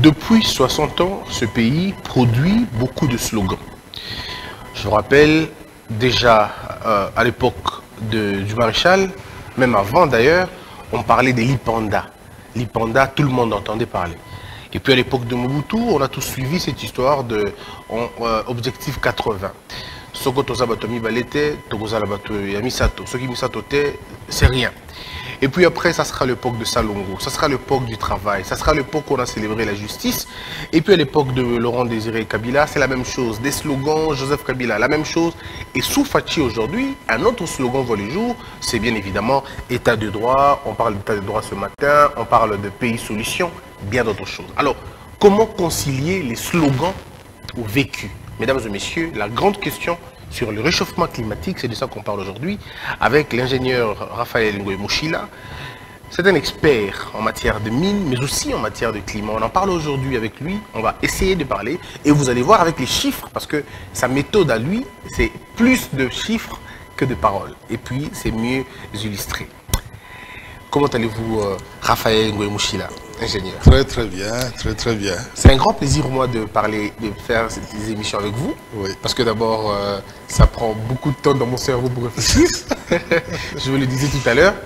Depuis 60 ans, ce pays produit beaucoup de slogans. Je vous rappelle, déjà à l'époque du maréchal, même avant d'ailleurs, on parlait des Lipanda. Lipanda, tout le monde entendait parler. Et puis à l'époque de Mobutu, on a tous suivi cette histoire de Objectif 80. Soko toza bato mibalete, tokoza la bato ya misato. Ce qui misato te, c'est rien. Et puis après, ça sera l'époque de Salongo, ça sera l'époque du travail, ça sera l'époque où on a célébré la justice. Et puis à l'époque de Laurent Désiré Kabila, c'est la même chose. Des slogans, Joseph Kabila, la même chose. Et sous Fachi aujourd'hui, un autre slogan voit le jour, c'est bien évidemment État de droit. On parle d'État de droit ce matin, on parle de pays solution, bien d'autres choses. Alors, comment concilier les slogans au vécu? Mesdames et messieurs, la grande question sur le réchauffement climatique, c'est de ça qu'on parle aujourd'hui, avec l'ingénieur Raphaël Ngoy Mouchila. C'est un expert en matière de mines, mais aussi en matière de climat. On en parle aujourd'hui avec lui, on va essayer de parler, et vous allez voir avec les chiffres, parce que sa méthode à lui, c'est plus de chiffres que de paroles. Et puis, c'est mieux illustré. Comment allez-vous, Raphaël Ngoy Mouchila, ingénieur? Très très bien, très très bien. C'est un grand plaisir pour moi de parler, de faire ces émissions avec vous. Oui. Parce que d'abord, ça prend beaucoup de temps dans mon cerveau pour réfléchir. Je vous le disais tout à l'heure.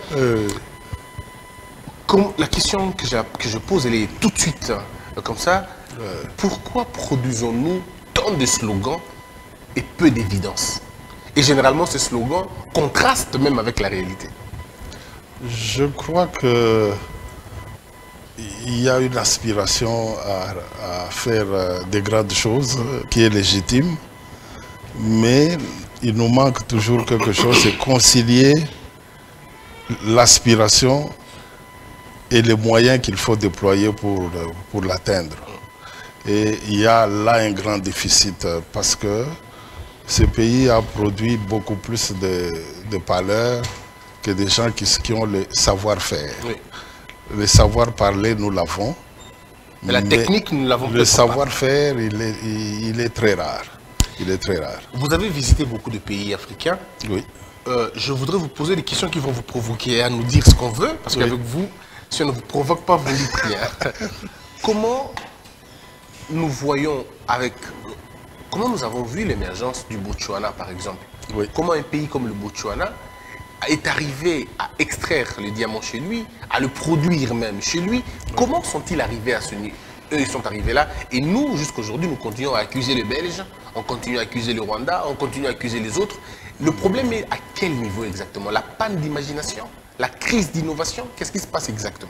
La question que je pose, elle est tout de suite comme ça. Pourquoi produisons-nous tant de slogans et peu d'évidence? Et généralement, ces slogans contrastent même avec la réalité. Je crois que il y a une aspiration à faire des grandes choses qui est légitime, mais il nous manque toujours quelque chose, c'est concilier l'aspiration et les moyens qu'il faut déployer pour l'atteindre. Et il y a là un grand déficit parce que ce pays a produit beaucoup plus de valeurs que des gens qui ont le savoir-faire. Oui. Le savoir-parler, nous l'avons. Mais la technique, nous l'avons pas. Le savoir-faire, il est très rare. Il est très rare. Vous avez visité beaucoup de pays africains. Oui. Je voudrais vous poser des questions qui vont vous provoquer à nous dire ce qu'on veut, parce qu'avec vous, si on ne vous provoque pas, vous ne dites rien. Comment nous voyons comment nous avons vu l'émergence du Botswana, par exemple? Oui. Comment un pays comme le Botswana est arrivé à extraire le diamant chez lui, à le produire même chez lui? Comment sont-ils arrivés à ce niveau? Eux, ils sont arrivés là, et nous, jusqu'aujourd'hui, nous continuons à accuser les Belges, on continue à accuser le Rwanda, on continue à accuser les autres. Le problème est à quel niveau exactement? La panne d'imagination? La crise d'innovation? Qu'est-ce qui se passe exactement?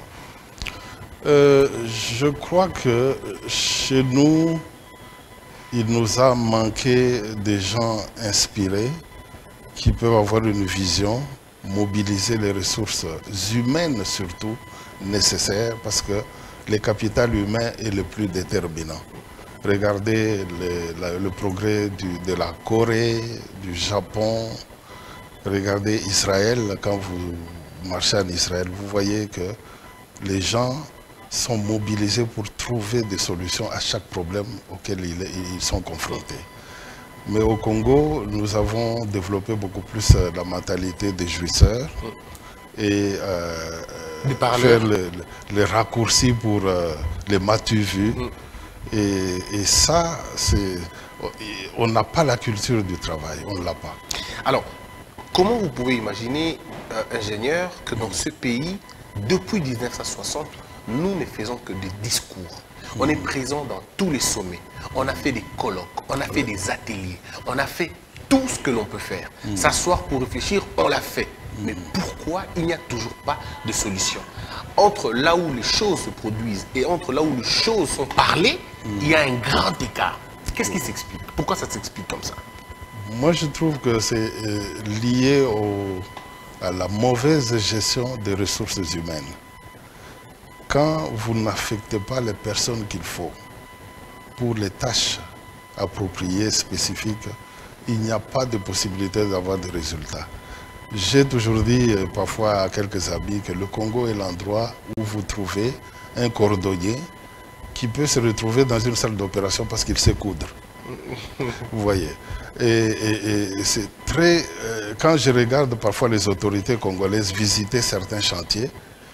Je crois que chez nous, il nous a manqué des gens inspirés qui peuvent avoir une vision, mobiliser les ressources humaines surtout nécessaires, parce que le capital humain est le plus déterminant. Regardez le progrès de la Corée, du Japon, regardez Israël, quand vous marchez en Israël, vous voyez que les gens sont mobilisés pour trouver des solutions à chaque problème auquel ils sont confrontés. Mais au Congo, nous avons développé beaucoup plus la mentalité des jouisseurs et faire les raccourcis pour les m'as-tu vu. Et ça, on n'a pas la culture du travail, on ne l'a pas. Alors, comment vous pouvez imaginer, ingénieur, que dans ce pays, depuis 1960, nous ne faisons que des discours? On est présent dans tous les sommets. On a fait des colloques, on a fait des ateliers, on a fait tout ce que l'on peut faire. S'asseoir pour réfléchir, on l'a fait. Mais pourquoi il n'y a toujours pas de solution? Entre là où les choses se produisent et entre là où les choses sont parlées, il y a un grand écart. Qu'est-ce qui s'explique? Pourquoi ça s'explique comme ça? Moi, je trouve que c'est lié à la mauvaise gestion des ressources humaines. Quand vous n'affectez pas les personnes qu'il faut pour les tâches appropriées, spécifiques, il n'y a pas de possibilité d'avoir des résultats. J'ai toujours dit parfois à quelques amis que le Congo est l'endroit où vous trouvez un cordonnier qui peut se retrouver dans une salle d'opération parce qu'il sait coudre. Vous voyez. Et c'est très... quand je regarde parfois les autorités congolaises visiter certains chantiers,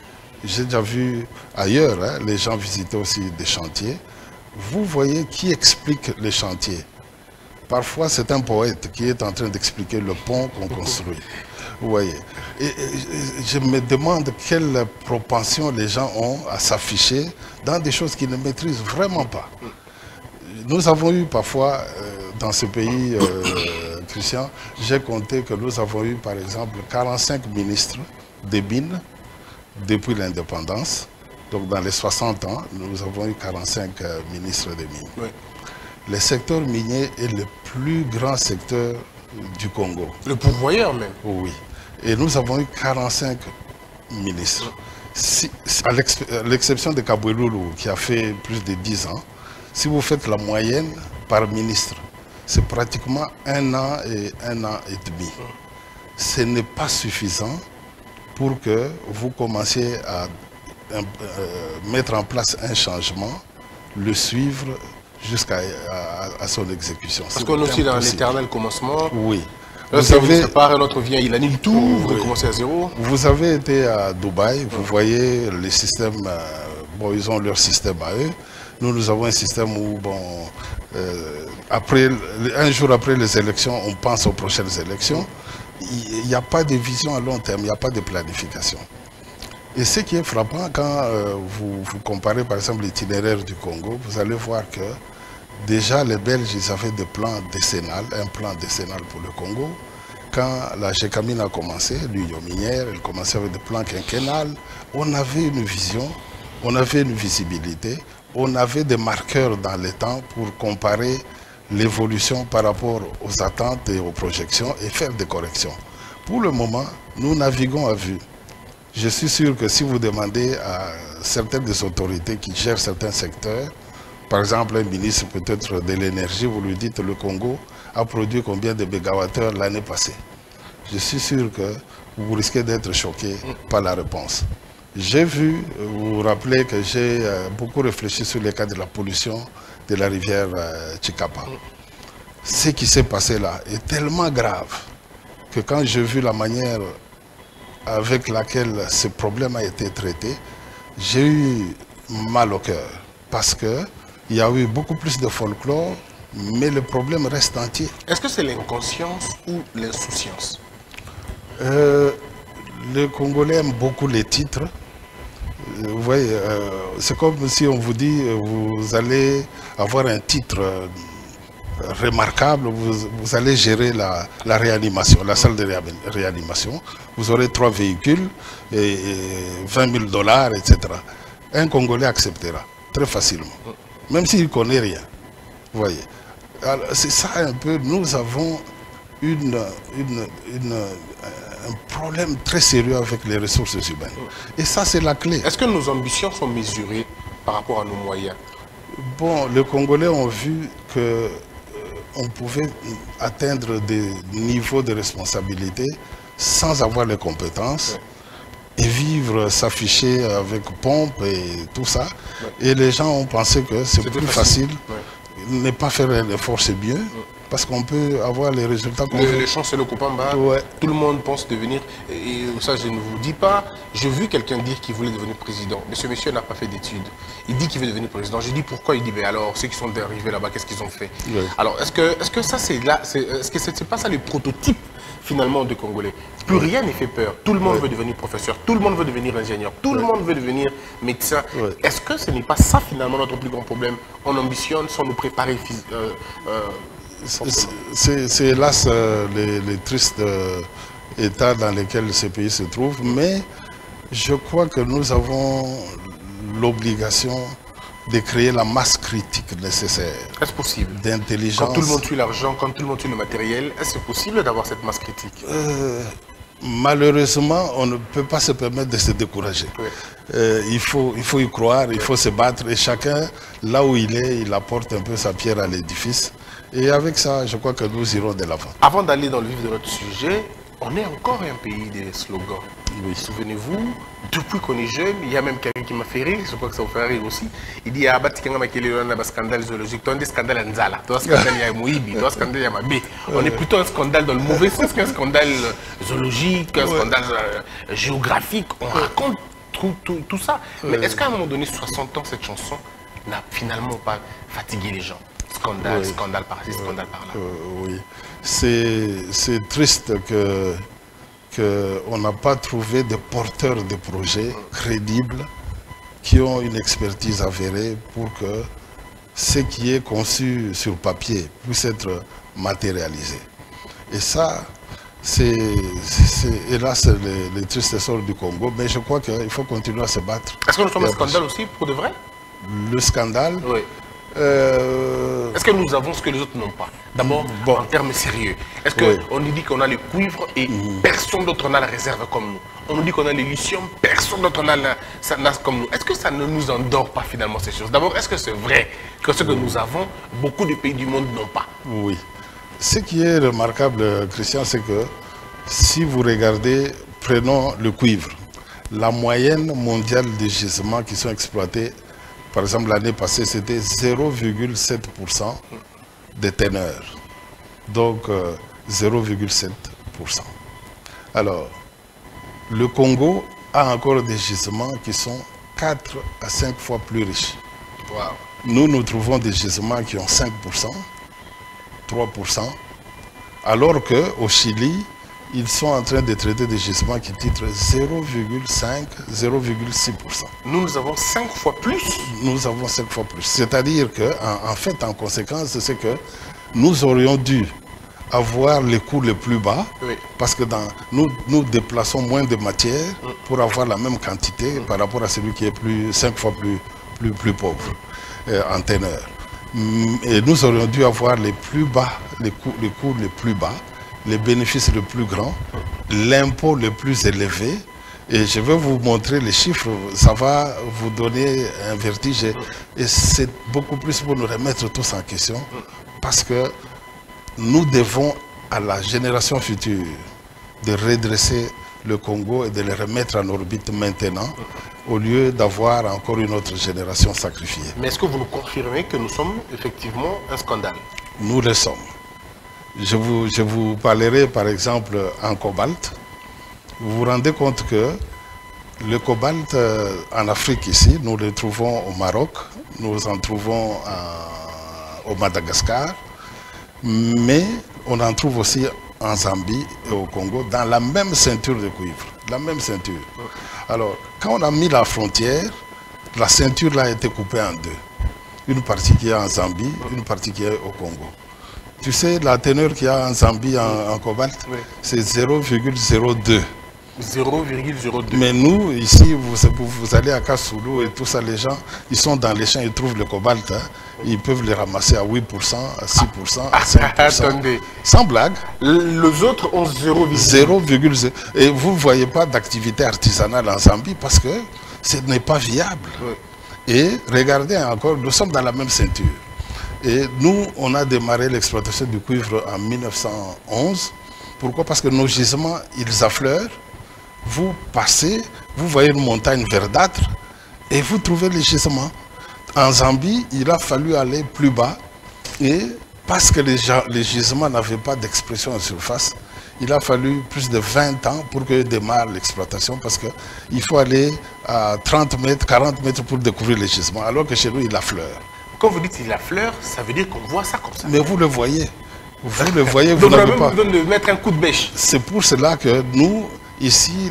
j'ai déjà vu ailleurs, hein, les gens visiter aussi des chantiers. Vous voyez qui explique les chantiers. Parfois, c'est un poète qui est en train d'expliquer le pont qu'on construit. Vous voyez. Et je me demande quelle propension les gens ont à s'afficher dans des choses qu'ils ne maîtrisent vraiment pas. Nous avons eu parfois, dans ce pays, Christian, j'ai compté que nous avons eu, par exemple, 45 ministres des mines depuis l'indépendance. Donc, dans les 60 ans, nous avons eu 45 ministres des mines. Oui. Le secteur minier est le plus grand secteur du Congo. Le pourvoyeur même. Oui. Et nous avons eu 45 ministres. Si, à l'exception de Kabouloulou, qui a fait plus de 10 ans, si vous faites la moyenne par ministre, c'est pratiquement 1 an et 1 an et demi. Ce n'est pas suffisant pour que vous commenciez à mettre en place un changement, le suivre jusqu'à son exécution. Parce qu'on est aussi dans l'éternel commencement. Oui. Vous avez un autre vient, il annule tout, vous recommencez à zéro. Vous avez été à Dubaï, vous voyez les systèmes, bon, ils ont leur système à eux. Nous avons un système où, bon, un jour après les élections, on pense aux prochaines élections. Il n'y a pas de vision à long terme, il n'y a pas de planification. Et ce qui est frappant, quand vous comparez par exemple l'itinéraire du Congo, vous allez voir que déjà les Belges, ils avaient des plans décennales, un plan décennal pour le Congo. Quand la GECAMINE a commencé, l'Union minière, elle commençait avec des plans quinquennales. On avait une vision, on avait une visibilité, on avait des marqueurs dans le temps pour comparer l'évolution par rapport aux attentes et aux projections et faire des corrections. Pour le moment, nous naviguons à vue. Je suis sûr que si vous demandez à certaines des autorités qui gèrent certains secteurs, par exemple un ministre peut-être de l'énergie, vous lui dites le Congo a produit combien de mégawattheures l'année passée. Je suis sûr que vous risquez d'être choqué par la réponse. J'ai vu, vous vous rappelez que j'ai beaucoup réfléchi sur les cas de la pollution de la rivière Chikapa. Ce qui s'est passé là est tellement grave que quand j'ai vu la manière avec laquelle ce problème a été traité, j'ai eu mal au cœur parce qu'il y a eu beaucoup plus de folklore, mais le problème reste entier. Est-ce que c'est l'inconscience ou l'insouciance? Les Congolais aiment beaucoup les titres. Vous voyez, c'est comme si on vous dit vous allez avoir un titre remarquable, vous allez gérer la réanimation, la salle de réanimation. Vous aurez 3 véhicules et 20 000 $, etc. Un Congolais acceptera très facilement, même s'il ne connaît rien. Vous voyez. C'est ça un peu, nous avons un problème très sérieux avec les ressources humaines. Et ça, c'est la clé. Est-ce que nos ambitions sont mesurées par rapport à nos moyens? Bon, les Congolais ont vu que on pouvait atteindre des niveaux de responsabilité sans avoir les compétences et vivre, s'afficher avec pompe et tout ça. Et les gens ont pensé que c'est plus facile. Ne pas faire un effort, c'est mieux. Parce qu'on peut avoir les résultats qu'on veut. Les champs, c'est le Kupamba. Tout le monde pense devenir, et ça je ne vous dis pas, j'ai vu quelqu'un dire qu'il voulait devenir président. Mais ce monsieur n'a pas fait d'études. Il dit qu'il veut devenir président. J'ai dit pourquoi? Il dit, mais alors, ceux qui sont arrivés là-bas, qu'est-ce qu'ils ont fait? Alors, est-ce que ça, c'est là, est-ce que c'est pas ça le prototype finalement de Congolais? Plus rien ne fait peur. Tout le monde veut devenir professeur, tout le monde veut devenir ingénieur, tout le monde veut devenir médecin. Est-ce que ce n'est pas ça finalement notre plus grand problème? On ambitionne sans nous préparer c'est hélas les tristes états dans lesquels ce pays se trouve, mais je crois que nous avons l'obligation de créer la masse critique nécessaire. Est-ce possible? D'intelligence. Quand tout le monde tue l'argent, quand tout le monde tue le matériel, est-ce possible d'avoir cette masse critique? Malheureusement, on ne peut pas se permettre de se décourager. Il faut y croire, il faut se battre et chacun, là où il est, il apporte un peu sa pierre à l'édifice. Et avec ça, je crois que nous irons de l'avant. Avant d'aller dans le vif de notre sujet, on est encore un pays des slogans. Souvenez-vous, depuis qu'on est jeune, il y a même quelqu'un qui m'a fait rire, je crois que ça vous fait rire aussi. Il dit, un scandale zoologique, un scandale à Nzala, un scandale à Moïbi, un scandale à Mabé. On est plutôt un scandale dans le mauvais sens qu'un scandale zoologique, un scandale géographique. On raconte tout ça. Mais est-ce qu'à un moment donné, 60 ans, cette chanson n'a finalement pas fatigué les gens? Scandale, scandale par-ci, scandale par-là. Oui. C'est triste qu'on n'a pas trouvé de porteurs de projets crédibles qui ont une expertise avérée pour que ce qui est conçu sur papier puisse être matérialisé. Et ça, c'est hélas les tristes sorts du Congo, mais je crois qu'il faut continuer à se battre. Est-ce que nous sommes un scandale aussi, pour de vrai? Le scandale? Oui. Est-ce que nous avons ce que les autres n'ont pas? D'abord, en termes sérieux. Est-ce qu'on nous dit qu'on a le cuivre et personne d'autre n'a la réserve comme nous? On nous dit qu'on a le lithium, personne d'autre n'a comme nous. Est-ce que ça ne nous endort pas finalement ces choses? D'abord, est-ce que c'est vrai que ce que nous avons, beaucoup de pays du monde n'ont pas? Oui. Ce qui est remarquable, Christian, c'est que si vous regardez, prenons le cuivre, la moyenne mondiale des gisements qui sont exploités, par exemple l'année passée, c'était 0,7% de teneur. Donc 0,7%. Alors, le Congo a encore des gisements qui sont 4 à 5 fois plus riches. Wow. Nous trouvons des gisements qui ont 5%, 3%, alors qu'au Chili, ils sont en train de traiter des gisements qui titrent 0,5, 0,6%. Nous avons 5 fois plus. Nous avons 5 fois plus. C'est-à-dire qu'en fait, en conséquence, c'est que nous aurions dû avoir les coûts les plus bas, parce que nous déplaçons moins de matière pour avoir la même quantité par rapport à celui qui est 5 fois plus pauvre en teneur. Et nous aurions dû avoir les plus bas, les coûts les plus bas, les bénéfices les plus grands, l'impôt le plus élevé. Et je vais vous montrer les chiffres, ça va vous donner un vertige. Et c'est beaucoup plus pour nous remettre tous en question, parce que nous devons à la génération future de redresser le Congo et de le remettre en orbite maintenant, au lieu d'avoir encore une autre génération sacrifiée. Mais est-ce que vous nous confirmez que nous sommes effectivement un scandale? Nous le sommes. Je vous parlerai par exemple en cobalt. Vous vous rendez compte que le cobalt en Afrique ici, nous le trouvons au Maroc, nous en trouvons au Madagascar, mais on en trouve aussi en Zambie et au Congo, dans la même ceinture de cuivre, la même ceinture. Alors, quand on a mis la frontière, la ceinture là a été coupée en deux. Une partie qui est en Zambie, une partie qui est au Congo. Tu sais, la teneur qu'il y a en Zambie en cobalt, c'est 0,02. 0,02. Mais nous, ici, vous allez à Kassoulou et tout ça, les gens, ils sont dans les champs, ils trouvent le cobalt. Hein, ils peuvent les ramasser à 8%, à 6%, à 5%. Attendez. Sans blague. Les autres ont 0,0. Et vous ne voyez pas d'activité artisanale en Zambie parce que ce n'est pas viable. Et regardez encore, nous sommes dans la même ceinture. Et nous, on a démarré l'exploitation du cuivre en 1911. Pourquoi? Parce que nos gisements, ils affleurent. Vous passez, vous voyez une montagne verdâtre et vous trouvez les gisements. En Zambie, il a fallu aller plus bas et parce que les gisements n'avaient pas d'expression en surface, il a fallu plus de 20 ans pour que démarre l'exploitation parce qu'il faut aller à 30 mètres, 40 mètres pour découvrir les gisements, alors que chez nous, il affleure. Quand vous dites qu'il affleure, ça veut dire qu'on voit ça comme ça. Mais vous le voyez. Vous le voyez, vous donc n'avez on a pas. même besoin de mettre un coup de bêche. C'est pour cela que nous, ici,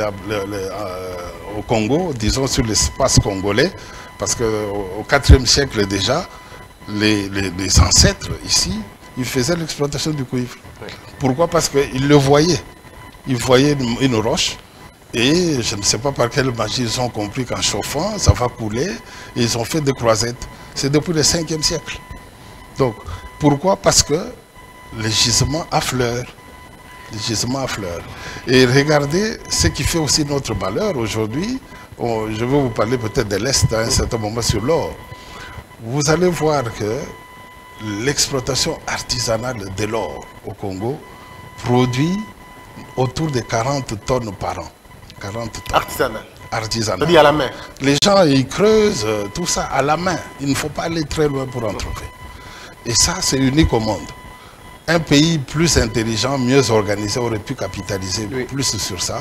au Congo, disons sur l'espace congolais, parce qu'au IVe siècle déjà, les ancêtres ici, ils faisaient l'exploitation du cuivre. Pourquoi? Parce qu'ils le voyaient. Ils voyaient une roche et je ne sais pas par quelle magie ils ont compris qu'en chauffant, ça va couler et ils ont fait des croisettes. C'est depuis le 5e siècle. Donc, pourquoi? Parce que les gisements affleurent. Les gisements affleurent. Et regardez ce qui fait aussi notre malheur aujourd'hui. Je vais vous parler peut-être de l'Est à un certain moment sur l'or. Vous allez voir que l'exploitation artisanale de l'or au Congo produit autour de 40 tonnes par an. 40 tonnes. Artisanal. C'est-à-dire à la main. Les gens, ils creusent tout ça à la main. Il ne faut pas aller très loin pour en trouver. Et ça, c'est unique au monde. Un pays plus intelligent, mieux organisé, aurait pu capitaliser plus sur ça.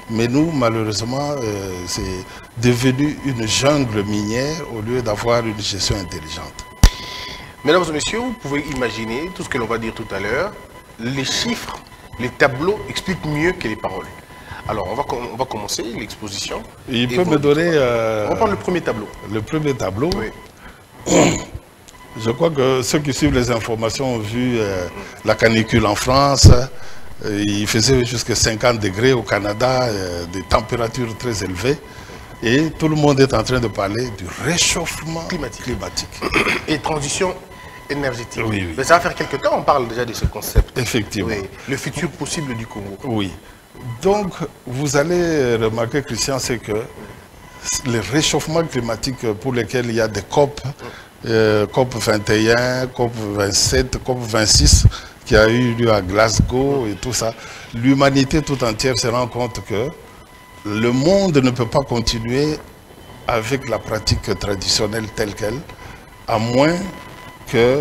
Mais nous, malheureusement, c'est devenu une jungle minière au lieu d'avoir une gestion intelligente. Mesdames et messieurs, vous pouvez imaginer tout ce que l'on va dire tout à l'heure. Les chiffres, les tableaux expliquent mieux que les paroles. Alors, on va commencer l'exposition. Il peut me donner... on va prendre le premier tableau. Le premier tableau. Oui. Je crois que ceux qui suivent les informations ont vu la canicule en France. Il faisait jusqu'à 50 degrés au Canada, des températures très élevées. Et tout le monde est en train de parler du réchauffement climatique. Et transition énergétique. Oui, oui. Mais ça va faire quelques temps, on parle déjà de ce concept. Effectivement. Oui. Le futur possible du Congo. Oui. Donc, vous allez remarquer, Christian, c'est que les réchauffements climatiques pour lesquels il y a des COP, COP 21, COP 27, COP 26, qui a eu lieu à Glasgow et tout ça, l'humanité tout entière se rend compte que le monde ne peut pas continuer avec la pratique traditionnelle telle qu'elle, à moins que,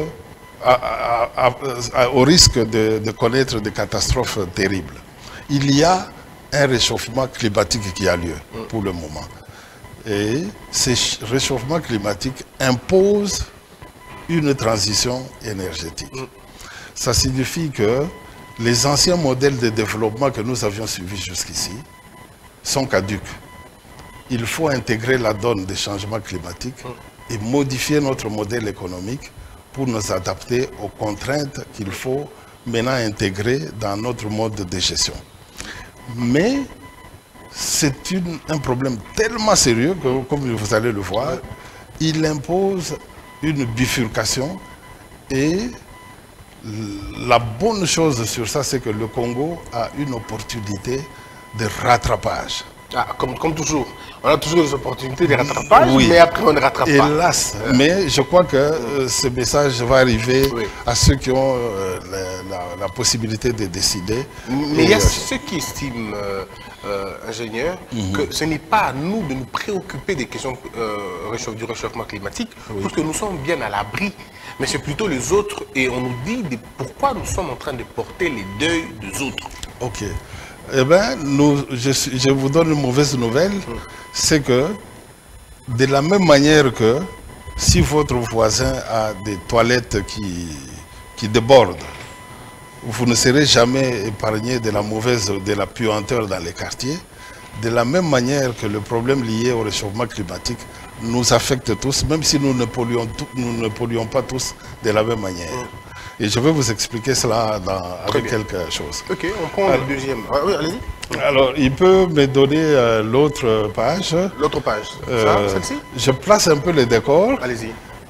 au risque de connaître des catastrophes terribles. Il y a un réchauffement climatique qui a lieu pour le moment. Et ce réchauffement climatique impose une transition énergétique. Ça signifie que les anciens modèles de développement que nous avions suivis jusqu'ici sont caducs. Il faut intégrer la donne des changements climatiques et modifier notre modèle économique pour nous adapter aux contraintes qu'il faut maintenant intégrer dans notre mode de gestion. Mais c'est un problème tellement sérieux que, comme vous allez le voir, il impose une bifurcation et la bonne chose sur ça, c'est que le Congo a une opportunité de rattrapage. Ah, comme toujours. On a toujours des opportunités de rattrapage, oui, mais après on ne rattrape pas. Hélas, mais je crois que ce message va arriver à ceux qui ont la possibilité de décider. Mais il y a ceux qui estiment, ingénieurs, que ce n'est pas à nous de nous préoccuper des questions du réchauffement climatique, parce que nous sommes bien à l'abri. Mais c'est plutôt les autres, et on nous dit pourquoi nous sommes en train de porter les deuils des autres. Ok. Eh bien, je vous donne une mauvaise nouvelle, c'est que de la même manière que si votre voisin a des toilettes qui débordent, vous ne serez jamais épargné de la puanteur dans les quartiers. De la même manière que le problème lié au réchauffement climatique nous affecte tous, même si nous ne polluons pas tous de la même manière. Et je vais vous expliquer cela avec quelque chose. Ok, on prend le deuxième. Ah, oui, allez-y. Alors, il peut me donner l'autre page. L'autre page, celle-ci? Je place un peu le décor. Allez-y.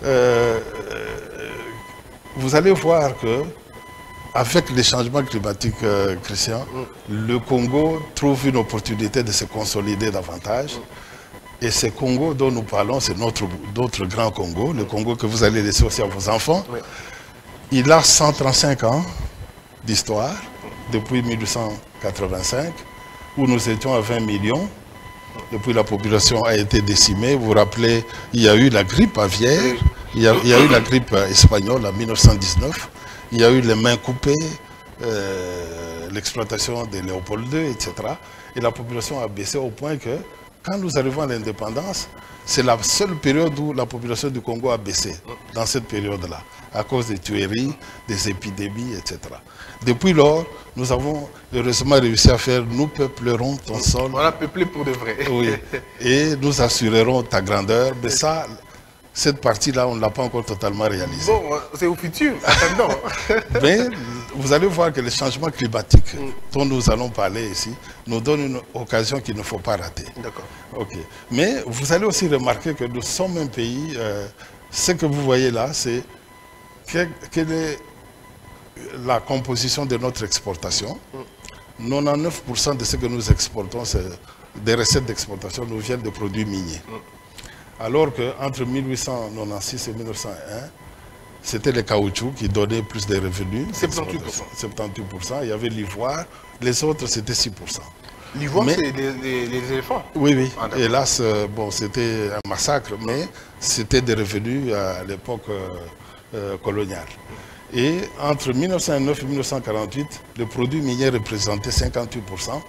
Vous allez voir que avec les changements climatiques, Christian, le Congo trouve une opportunité de se consolider davantage. Et ce Congo dont nous parlons, c'est notre grand Congo, le Congo que vous allez laisser aussi à vos enfants. Oui. Il a 135 ans d'histoire, depuis 1885, où nous étions à 20 millions. Depuis, la population a été décimée. Vous vous rappelez, il y a eu la grippe aviaire, il y a eu la grippe espagnole en 1919, il y a eu les mains coupées, l'exploitation de Léopold II, etc. Et la population a baissé au point que, quand nous arrivons à l'indépendance, c'est la seule période où la population du Congo a baissé, dans cette période-là, à cause des tueries, des épidémies, etc. Depuis lors, nous avons heureusement réussi à faire « Nous peuplerons ton sol ». On a peuplé pour de vrai. Oui, et nous assurerons ta grandeur. Mais ça, cette partie-là, on ne l'a pas encore totalement réalisée. Bon, c'est au futur, attendons. Mais vous allez voir que les changements climatiques dont nous allons parler ici nous donnent une occasion qu'il ne faut pas rater. D'accord. Ok. Mais vous allez aussi remarquer que nous sommes un pays, ce que vous voyez là, c'est quelle est la composition de notre exportation. 99% de ce que nous exportons, des recettes d'exportation, nous viennent de produits miniers. Alors qu'entre 1896 et 1901, c'était le caoutchouc qui donnait plus de revenus. 78%. 78%. Il y avait l'ivoire. Les autres, c'était 6%. L'ivoire, c'est les éléphants? Oui, oui. Ah, hélas, bon, c'était un massacre, mais c'était des revenus à l'époque coloniale. Et entre 1909 et 1948, le produit minier représentait 58%.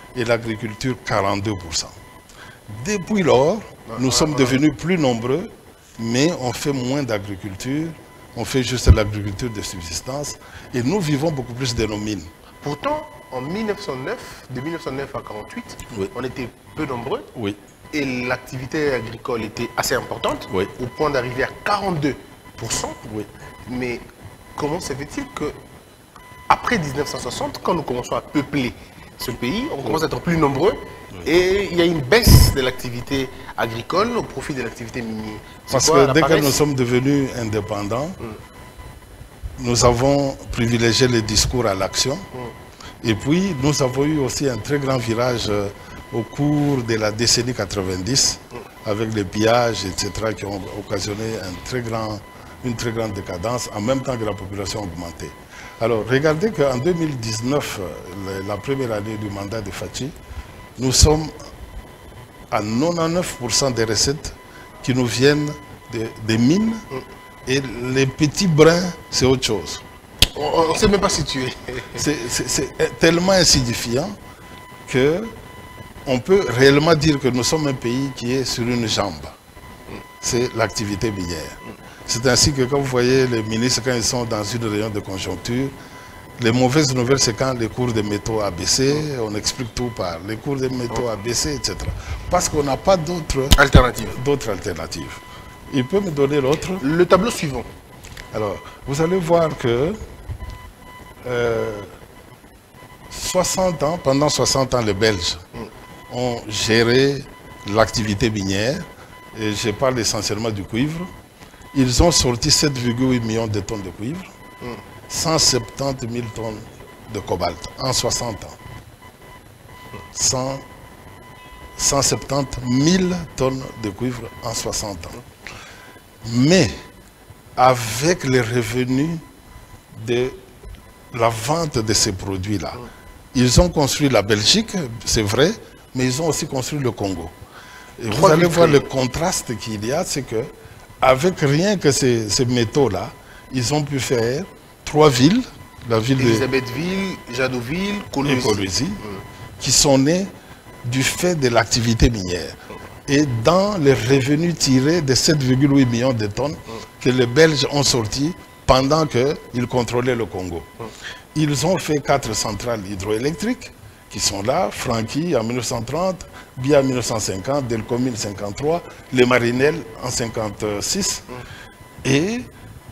et l'agriculture 42%. Depuis lors, nous sommes devenus plus nombreux, mais on fait moins d'agriculture, on fait juste l'agriculture de subsistance et nous vivons beaucoup plus de nos mines. Pourtant, en 1909, de 1909 à 1948, oui, on était peu nombreux, oui, et l'activité agricole était assez importante, oui, au point d'arriver à 42%. Oui. Mais comment se fait-il que après 1960, quand nous commençons à peupler ce pays, on commence à être plus nombreux, et il y a une baisse de l'activité agricole au profit de l'activité minière? Parce que dès que nous sommes devenus indépendants, nous avons privilégié le discours à l'action. Et puis, nous avons eu aussi un très grand virage au cours de la décennie 90, avec les pillages, etc., qui ont occasionné une très grande décadence, en même temps que la population a augmenté. Alors, regardez qu'en 2019, la première année du mandat de Fathi, nous sommes à 99% des recettes qui nous viennent des mines, et les petits brins, c'est autre chose. On ne sait même pas situer. C'est tellement insignifiant qu'on peut réellement dire que nous sommes un pays qui est sur une jambe. C'est l'activité minière. C'est ainsi que quand vous voyez les ministres, quand ils sont dans une réunion de conjoncture, les mauvaises nouvelles, c'est quand les cours des métaux a baissé, on explique tout par les cours des métaux a baissé, etc. Parce qu'on n'a pas d'autres alternatives. Il peut me donner l'autre? Le tableau suivant. Alors, vous allez voir que pendant 60 ans, les Belges ont géré l'activité minière, et je parle essentiellement du cuivre. Ils ont sorti 7,8 millions de tonnes de cuivre, 170 000 tonnes de cobalt en 60 ans. 170 000 tonnes de cuivre en 60 ans. Mais avec les revenus de la vente de ces produits-là, ils ont construit la Belgique, c'est vrai, mais ils ont aussi construit le Congo. Et vous allez voir le contraste qu'il y a, c'est que avec rien que ces métaux-là, ils ont pu faire 3 villes, la ville d'Elisabethville, Jadouville, Kolwezi, qui sont nées du fait de l'activité minière. Et dans les revenus tirés de 7,8 millions de tonnes que les Belges ont sortis pendant qu'ils contrôlaient le Congo. Ils ont fait 4 centrales hydroélectriques qui sont là, Franky en 1930, Bia en 1950, Delcomine en 1953, les Marinelles en 1956. Et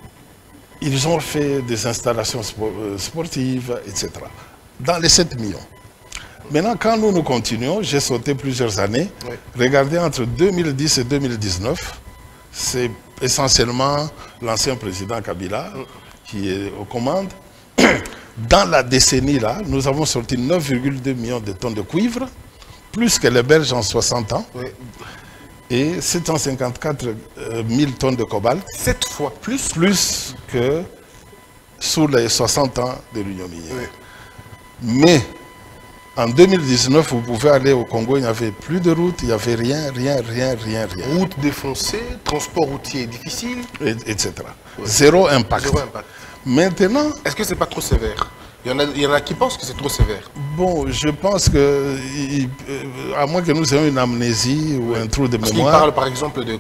ils ont fait des installations sportives, etc. Dans les 7 millions. Maintenant, quand nous continuons, j'ai sauté plusieurs années. Oui. Regardez, entre 2010 et 2019, c'est essentiellement l'ancien président Kabila qui est aux commandes. Dans la décennie-là, nous avons sorti 9,2 millions de tonnes de cuivre, plus que les Belges en 60 ans, oui, et 754 000 tonnes de cobalt. 7 fois plus? Plus que sous les 60 ans de l'Union minière. Oui. Mais en 2019, vous pouvez aller au Congo, il n'y avait plus de route, il n'y avait rien. Route défoncée, transport routier difficile, etc. Oui. Zéro impact. Maintenant... Est-ce que ce n'est pas trop sévère? Il y en a qui pensent que c'est trop sévère. Bon, je pense que, à moins que nous ayons une amnésie ou un trou de mémoire... Il parle par exemple de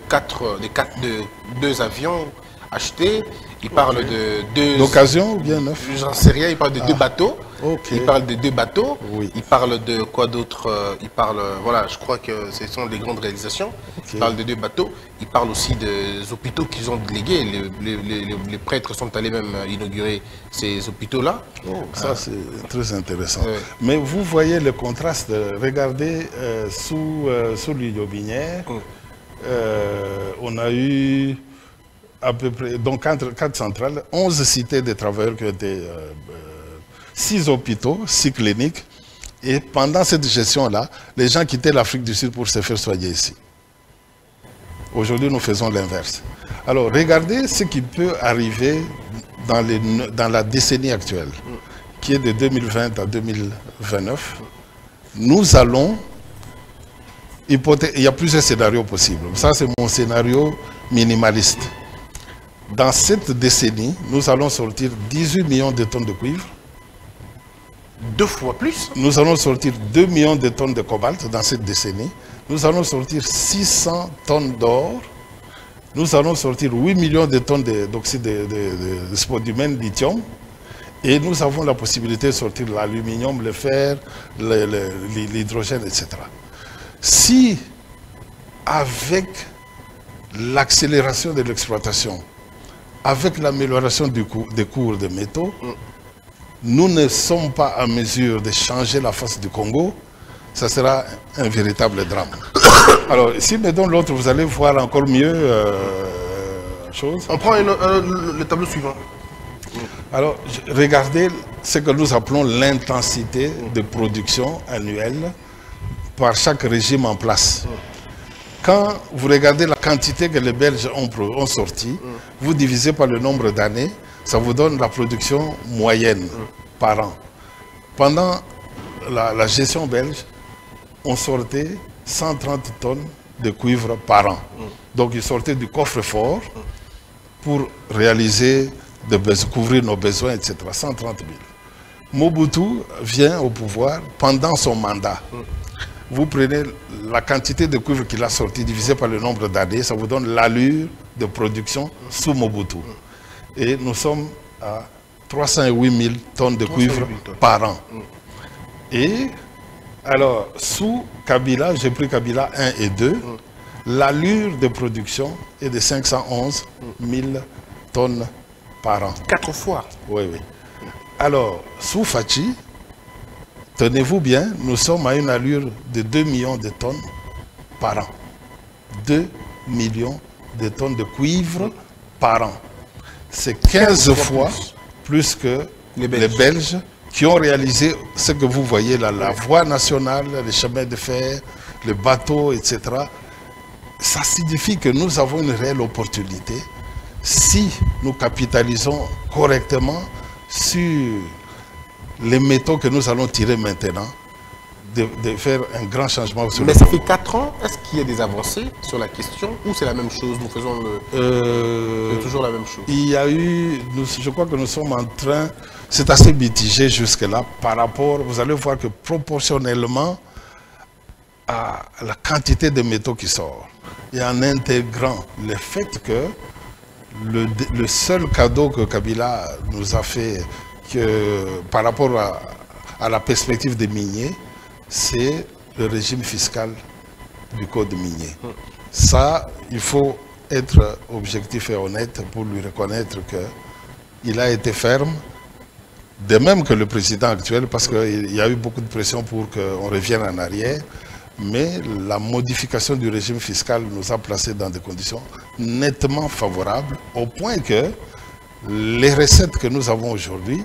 2 avions achetés, il parle de 2... D'occasion ou bien 9? J'en sais rien, il parle de 2 bateaux. Okay. Il parle de 2 bateaux, oui. Il parle de quoi d'autre? Il parle, voilà, je crois que ce sont des grandes réalisations. Okay. Il parle de 2 bateaux, il parle aussi des hôpitaux qu'ils ont délégués. Les prêtres sont allés même inaugurer ces hôpitaux-là. Oh, ça c'est très intéressant. Mais vous voyez le contraste, regardez, sous l'Union minière, on a eu à peu près, donc 4 centrales, 11 cités de travailleurs qui ont été... 6 hôpitaux, 6 cliniques, et pendant cette gestion-là, les gens quittaient l'Afrique du Sud pour se faire soigner ici. Aujourd'hui, nous faisons l'inverse. Alors, regardez ce qui peut arriver dans la décennie actuelle, qui est de 2020 à 2029. Nous allons... Il y a plusieurs scénarios possibles. Ça, c'est mon scénario minimaliste. Dans cette décennie, nous allons sortir 18 millions de tonnes de cuivre, 2 fois plus. Nous allons sortir 2 millions de tonnes de cobalt dans cette décennie. Nous allons sortir 600 tonnes d'or. Nous allons sortir 8 millions de tonnes d'oxyde de spodumène, lithium. Et nous avons la possibilité de sortir l'aluminium, le fer, l'hydrogène, etc. Si, avec l'accélération de l'exploitation, avec l'amélioration des cours des métaux, nous ne sommes pas en mesure de changer la face du Congo, ça sera un véritable drame. Alors, si me donne l'autre, vous allez voir encore mieux chose. On prend le tableau suivant. Alors, regardez ce que nous appelons l'intensité de production annuelle par chaque régime en place. Quand vous regardez la quantité que les Belges ont sorti, vous divisez par le nombre d'années, ça vous donne la production moyenne par an. Pendant la gestion belge, on sortait 130 tonnes de cuivre par an. Donc ils sortaient du coffre-fort pour réaliser, couvrir nos besoins, etc. 130 000. Mobutu vient au pouvoir pendant son mandat. Vous prenez la quantité de cuivre qu'il a sorti divisé par le nombre d'années, ça vous donne l'allure de production sous Mobutu. Et nous sommes à 308 000 tonnes de cuivre par an. Et alors, sous Kabila, j'ai pris Kabila 1 et 2, l'allure de production est de 511 000 tonnes par an. 4 fois. Oui, oui. Alors, sous Fachi, tenez-vous bien, nous sommes à une allure de 2 millions de tonnes par an. 2 millions de tonnes de cuivre par an. C'est 15 fois plus que les Belges qui ont réalisé ce que vous voyez là, la voie nationale, les chemins de fer, les bateaux, etc. Ça signifie que nous avons une réelle opportunité, si nous capitalisons correctement sur les métaux que nous allons tirer maintenant, de faire un grand changement. Mais ça fait 4 ans, est-ce qu'il y a des avancées sur la question ou c'est la même chose, nous faisons c'est toujours la même chose? Il y a eu, je crois que nous sommes en train, c'est assez mitigé jusque-là par rapport, vous allez voir que proportionnellement à la quantité de métaux qui sort, et en intégrant le fait que le seul cadeau que Kabila nous a fait par rapport à la perspective des miniers, c'est le régime fiscal du code minier. Ça, il faut être objectif et honnête pour lui reconnaître qu'il a été ferme, de même que le président actuel, parce qu'il y a eu beaucoup de pression pour qu'on revienne en arrière, mais la modification du régime fiscal nous a placés dans des conditions nettement favorables, au point que les recettes que nous avons aujourd'hui,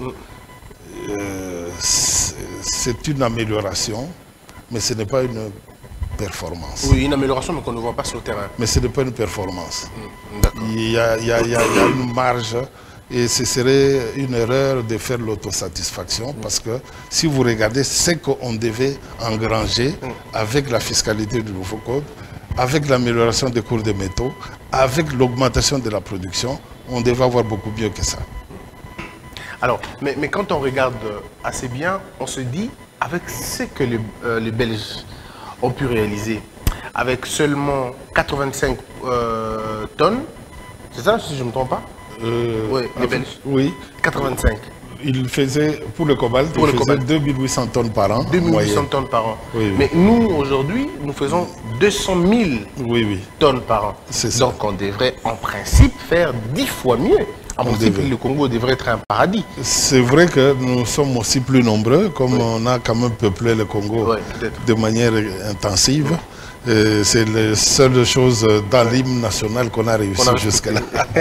c'est une amélioration, mais ce n'est pas une performance. Oui, une amélioration, mais qu'on ne voit pas sur le terrain. Mais ce n'est pas une performance. Il y a une marge, et ce serait une erreur de faire l'autosatisfaction, parce que si vous regardez ce qu'on devait engranger avec la fiscalité du nouveau code, avec l'amélioration des cours des métaux, avec l'augmentation de la production, on devait avoir beaucoup mieux que ça. Alors, mais quand on regarde assez bien, on se dit, avec ce que les Belges ont pu réaliser, avec seulement 85 tonnes, c'est ça si je ne me trompe pas? Oui, les Belges. Oui. 85. Il faisait, pour le cobalt, il faisait 2800 tonnes par an. 2800 tonnes par an. Oui, oui. Mais nous, aujourd'hui, nous faisons 200 000 tonnes par an. Donc on devrait, en principe, faire 10 fois mieux. En principe, le Congo devrait être un paradis. C'est vrai que nous sommes aussi plus nombreux, comme on a quand même peuplé le Congo de manière intensive. C'est la seule chose dans l'hymne national qu'on a réussi jusque-là.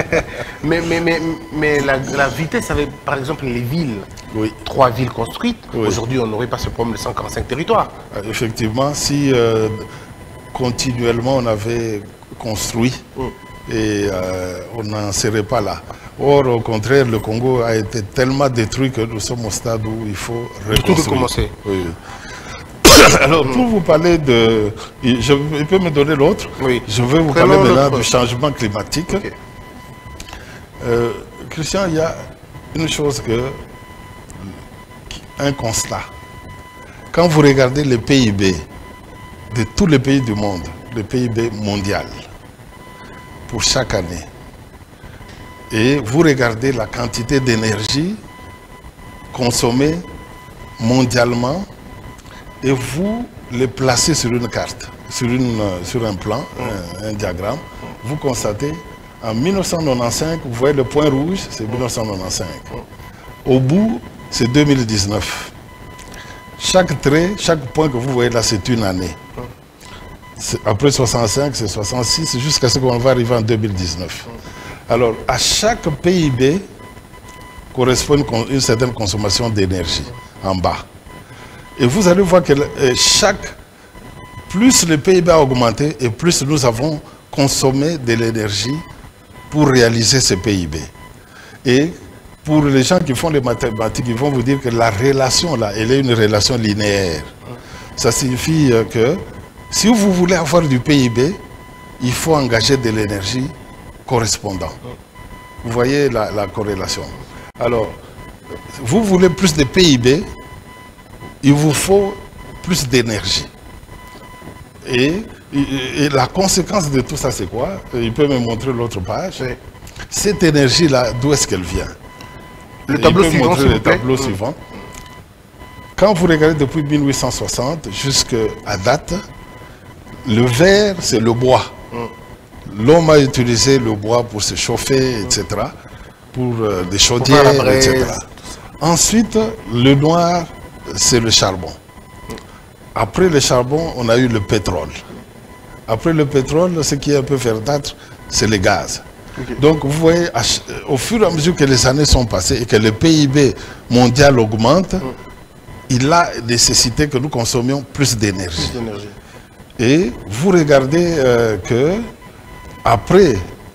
mais la vitesse avec, par exemple, les villes, 3 villes construites, aujourd'hui, on n'aurait pas ce problème de 145 territoires. Effectivement, si continuellement on avait construit, et on n'en serait pas là. Or, au contraire, le Congo a été tellement détruit que nous sommes au stade où il faut recommencer. Oui. Alors, pour vous parler de... Il peut me donner l'autre? Oui. Je vais vous parler maintenant du changement climatique. Okay. Christian, il y a une chose un constat. Quand vous regardez le PIB de tous les pays du monde, le PIB mondial, pour chaque année, et vous regardez la quantité d'énergie consommée mondialement, et vous les placez sur une carte, sur un plan, un diagramme, vous constatez, en 1995, vous voyez le point rouge, c'est 1995. Au bout, c'est 2019. Chaque trait, chaque point que vous voyez là, c'est une année. Après 65, c'est 66, jusqu'à ce qu'on va arriver en 2019. Alors, à chaque PIB correspond une certaine consommation d'énergie en bas. Et vous allez voir que plus le PIB a augmenté et plus nous avons consommé de l'énergie pour réaliser ce PIB. Et pour les gens qui font les mathématiques, ils vont vous dire que la relation là, elle est une relation linéaire. Ça signifie que si vous voulez avoir du PIB, il faut engager de l'énergie correspondante. Vous voyez la corrélation. Alors, vous voulez plus de PIB, il vous faut plus d'énergie. Et la conséquence de tout ça, c'est quoi? Il peut me montrer l'autre page. Cette énergie-là, d'où est-ce qu'elle vient? Le tableau suivant, s'il vous plaît. Tableau suivant. Quand vous regardez depuis 1860 jusqu'à date, le vert, c'est le bois. L'homme a utilisé le bois pour se chauffer, etc. Pour des chaudières, etc. Ensuite, le noir, c'est le charbon. Après le charbon, on a eu le pétrole. Après le pétrole, ce qui est un peu verdâtre, c'est le gaz. Donc, vous voyez, au fur et à mesure que les années sont passées et que le PIB mondial augmente, il a nécessité que nous consommions plus d'énergie. Et vous regardez que après,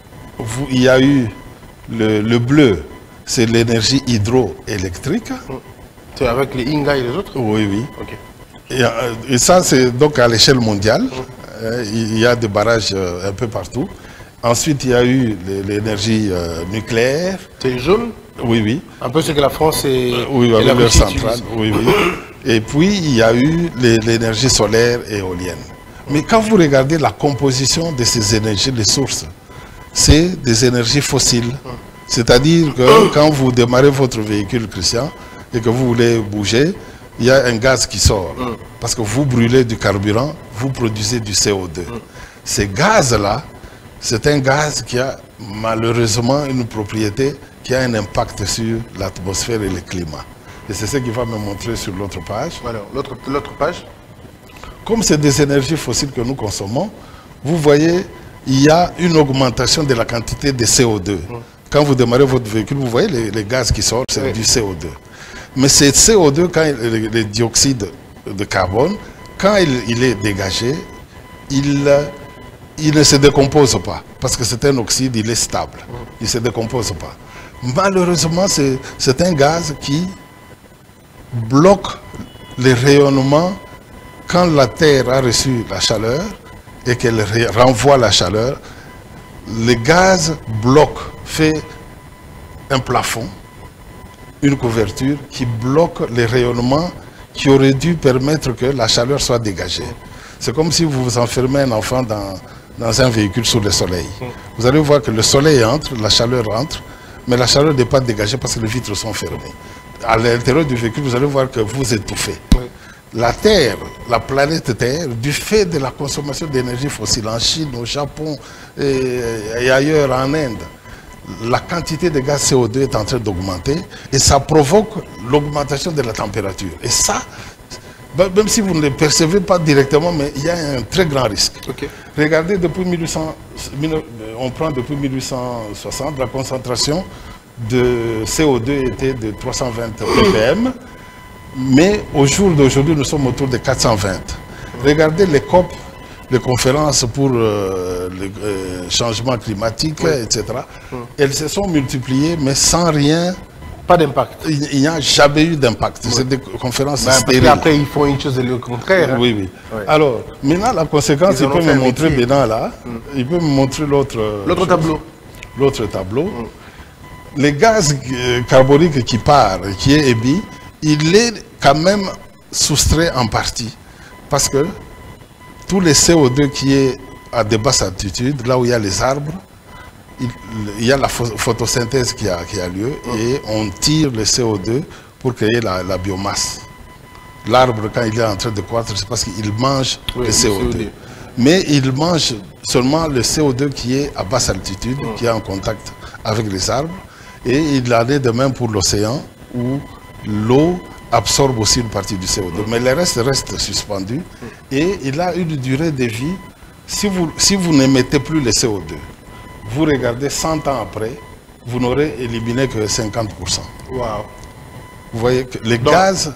il y a eu le bleu, c'est l'énergie hydroélectrique. C'est avec les Inga et les autres? Oui, oui. Okay. Et ça, c'est donc à l'échelle mondiale. Il y a des barrages un peu partout. Ensuite, il y a eu l'énergie nucléaire. C'est jaune? Oui, oui. Un peu ce que la France et oui, et la leur Russie centrale. Oui, oui. Et puis, il y a eu l'énergie solaire et éolienne. Mais quand vous regardez la composition de ces énergies, les sources, c'est des énergies fossiles. C'est-à-dire que quand vous démarrez votre véhicule, Christian, et que vous voulez bouger, il y a un gaz qui sort. Parce que vous brûlez du carburant, vous produisez du CO2. Ces gaz-là, c'est un gaz qui a malheureusement une propriété qui a un impact sur l'atmosphère et le climat. Et c'est ce qui va me montrer sur l'autre page. Alors, l'autre page. Comme c'est des énergies fossiles que nous consommons, vous voyez, il y a une augmentation de la quantité de CO2. Quand vous démarrez votre véhicule, vous voyez les gaz qui sortent, c'est du CO2. Mais ce CO2, quand le dioxyde de carbone, quand il est dégagé, il ne se décompose pas. Parce que c'est un oxyde, il est stable. Il ne se décompose pas. Malheureusement, c'est un gaz qui bloque les rayonnements quand la Terre a reçu la chaleur et qu'elle renvoie la chaleur. Le gaz bloque, fait un plafond, une couverture qui bloque les rayonnements qui auraient dû permettre que la chaleur soit dégagée. C'est comme si vous enfermez un enfant dans un véhicule sous le soleil. Vous allez voir que le soleil entre, la chaleur entre, mais la chaleur n'est pas dégagée parce que les vitres sont fermées. À l'intérieur du véhicule, vous allez voir que vous étouffez. La Terre, la planète Terre, du fait de la consommation d'énergie fossile en Chine, au Japon et ailleurs en Inde, la quantité de gaz CO2 est en train d'augmenter et ça provoque l'augmentation de la température. Et ça, même si vous ne le percevez pas directement, mais il y a un très grand risque. Regardez, depuis 1860, la concentration de CO2 était de 320 ppm, mais au jour d'aujourd'hui, nous sommes autour de 420. Regardez les COP, les conférences pour le changement climatique, etc. Elles se sont multipliées, mais sans rien. Pas d'impact. Il n'y a jamais eu d'impact. C'est des conférences stériles. Après, ils font une chose et le contraire. Oui, oui. Alors, maintenant, la conséquence, il peut me montrer maintenant là. Il peut me montrer l'autre tableau. L'autre tableau. Les gaz carboniques qui part, qui est émis, il est quand même soustrait en partie. Parce que tout le CO2 qui est à des basses altitudes, là où il y a les arbres, il y a la photosynthèse qui a lieu et on tire le CO2 pour créer la biomasse. L'arbre, quand il est en train de croître, c'est parce qu'il mange le CO2. Mais il mange seulement le CO2 qui est à basse altitude, qui est en contact avec les arbres. Et il en est de même pour l'océan, où l'eau absorbe aussi une partie du CO2. Mais le reste suspendu. Et il a une durée de vie. Si vous n'émettez plus le CO2, vous regardez 100 ans après, vous n'aurez éliminé que 50%. Wow. Vous voyez que les gaz,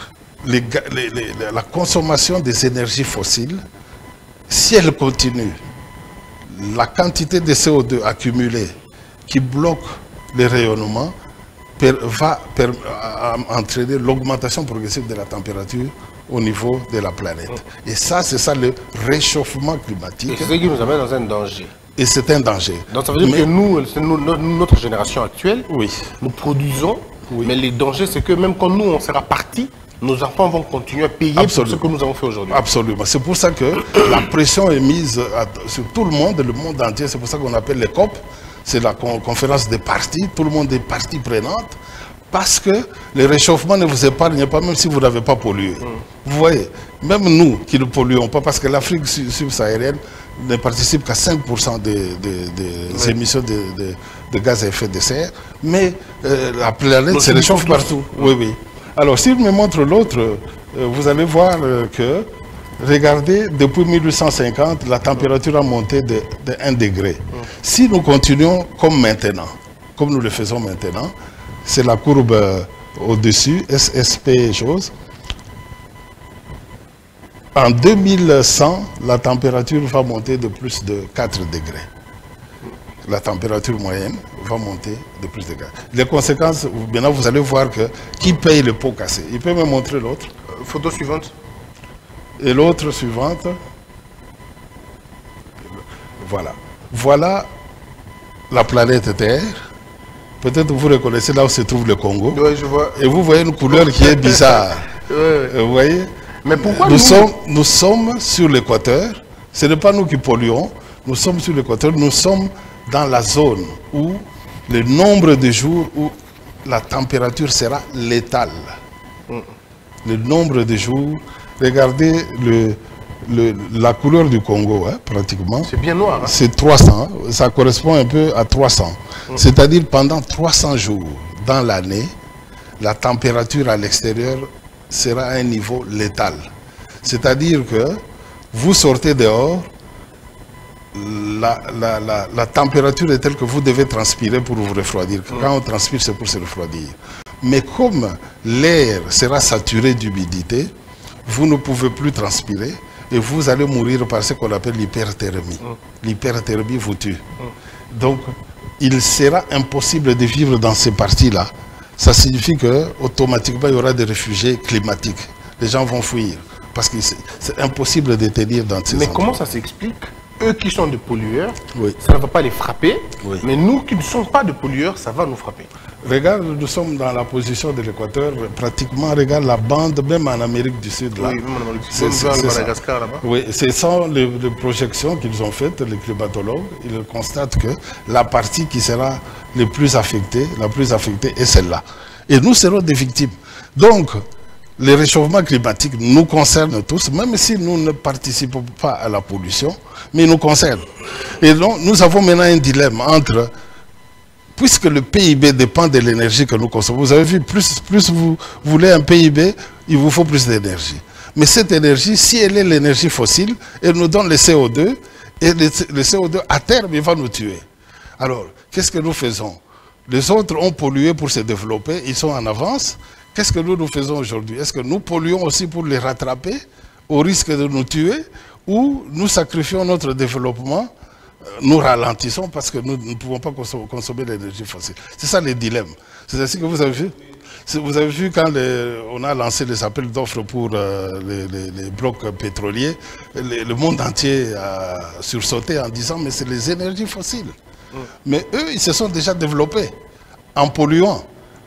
la consommation des énergies fossiles, si elle continue, la quantité de CO2 accumulée qui bloque les rayonnements va entraîner l'augmentation progressive de la température au niveau de la planète. Et ça, c'est ça le réchauffement climatique. Et c'est ce qui nous amène dans un danger. Et c'est un danger. Donc ça veut dire que nous, c'est notre génération actuelle, nous produisons, mais le danger, c'est que même quand nous, on sera partis, nos enfants vont continuer à payer pour ce que nous avons fait aujourd'hui. Absolument. C'est pour ça que la pression est mise sur tout le monde entier. C'est pour ça qu'on appelle les COP. C'est la conférence des parties. Tout le monde est partie prenante. Parce que le réchauffement ne vous épargne pas, même si vous n'avez pas pollué. Vous voyez, même nous qui ne polluons pas, parce que l'Afrique subsaharienne ne participe qu'à 5% des émissions de gaz à effet de serre, mais la planète se réchauffe partout. Oui. Alors, s'il me montre l'autre, vous allez voir que, regardez, depuis 1850, la température a monté de 1 degré. Si nous continuons comme maintenant, comme nous le faisons maintenant, c'est la courbe au-dessus, SSP chose. En 2100, la température va monter de plus de 4 degrés. La température moyenne va monter de plus de 4. Les conséquences, maintenant vous allez voir que qui paye le pot cassé. Il peut me montrer l'autre. Photo suivante. Et l'autre suivante. Voilà. Voilà la planète Terre. Peut-être vous reconnaissez là où se trouve le Congo. Oui, je vois. Et vous voyez une couleur qui est bizarre. Vous voyez? Mais pourquoi nous sommes sur l'équateur. Ce n'est pas nous qui polluons. Nous sommes sur l'équateur. Nous sommes dans la zone où le nombre de jours où la température sera létale. Le nombre de jours. Regardez la couleur du Congo, hein, pratiquement. C'est bien noir. Hein. C'est 300. Ça correspond un peu à 300. C'est-à-dire pendant 300 jours dans l'année, la température à l'extérieur sera à un niveau létal. C'est-à-dire que vous sortez dehors, la température est telle que vous devez transpirer pour vous refroidir. Quand on transpire, c'est pour se refroidir. Mais comme l'air sera saturé d'humidité, vous ne pouvez plus transpirer et vous allez mourir par ce qu'on appelle l'hyperthermie. L'hyperthermie vous tue. Donc, il sera impossible de vivre dans ces parties-là. Ça signifie qu'automatiquement, il y aura des réfugiés climatiques. Les gens vont fuir parce que c'est impossible de tenir dans ces endroits. Mais comment ça s'explique? Eux qui sont des pollueurs, ça ne va pas les frapper, mais nous qui ne sommes pas des pollueurs, ça va nous frapper. Regarde, nous sommes dans la position de l'équateur, pratiquement, regarde la bande, même en Amérique du Sud. Là. Oui, même en Amérique du Sud, c'est Madagascar là-bas. Oui, ce sont les projections qu'ils ont faites, les climatologues. Ils constatent que la partie qui sera la plus affectée est celle-là. Et nous serons des victimes. Donc, le réchauffement climatique nous concerne tous, même si nous ne participons pas à la pollution, mais il nous concerne. Et donc, nous avons maintenant un dilemme entre, puisque le PIB dépend de l'énergie que nous consommons, vous avez vu, plus vous voulez un PIB, il vous faut plus d'énergie. Mais cette énergie, si elle est l'énergie fossile, elle nous donne le CO2, et le CO2, à terme, il va nous tuer. Alors, qu'est-ce que nous faisons? Les autres ont pollué pour se développer, ils sont en avance. Qu'est-ce que nous faisons aujourd'hui? Est-ce que nous polluons aussi pour les rattraper au risque de nous tuer ou nous sacrifions notre développement, nous ralentissons parce que nous ne pouvons pas consommer l'énergie fossile? C'est ça le dilemme. C'est ainsi que vous avez vu? Vous avez vu quand on a lancé les appels d'offres pour les blocs pétroliers, le monde entier a sursauté en disant mais c'est les énergies fossiles. Mais eux, ils se sont déjà développés en polluant.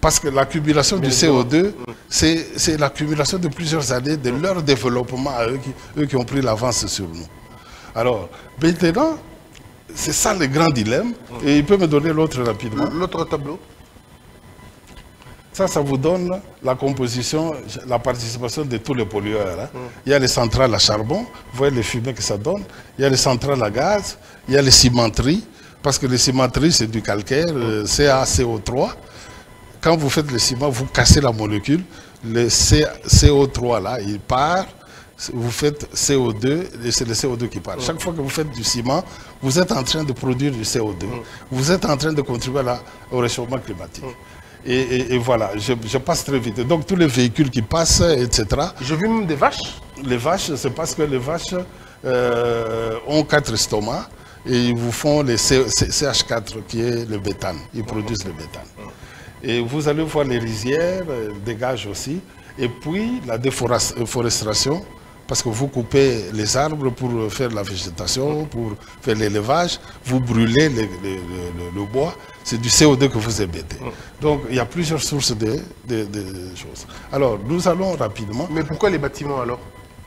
Parce que l'accumulation du CO2, c'est l'accumulation de plusieurs années de leur développement à eux qui ont pris l'avance sur nous. Alors, maintenant, c'est ça le grand dilemme. Et il peut me donner l'autre rapidement. L'autre tableau. Ça vous donne la composition, la participation de tous les pollueurs. Hein. Il y a les centrales à charbon, vous voyez les fumées que ça donne. Il y a les centrales à gaz, il y a les cimenteries, parce que les cimenteries, c'est du calcaire, CaCO3. Quand vous faites le ciment, vous cassez la molécule, le CO3 là, il part, vous faites CO2, et c'est le CO2 qui part. Chaque fois que vous faites du ciment, vous êtes en train de produire du CO2. Vous êtes en train de contribuer au réchauffement climatique. Et voilà, je passe très vite. Donc tous les véhicules qui passent, etc. J'ai vu même des vaches. Les vaches, c'est parce que les vaches ont 4 estomacs et ils vous font les CH4 qui est le méthane. Ils produisent le méthane. Et vous allez voir les rizières, dégagent aussi. Et puis la déforestation, parce que vous coupez les arbres pour faire la végétation, pour faire l'élevage, vous brûlez le bois, c'est du CO2 que vous émettez. Donc il y a plusieurs sources de choses. Alors nous allons rapidement... Mais pourquoi les bâtiments alors?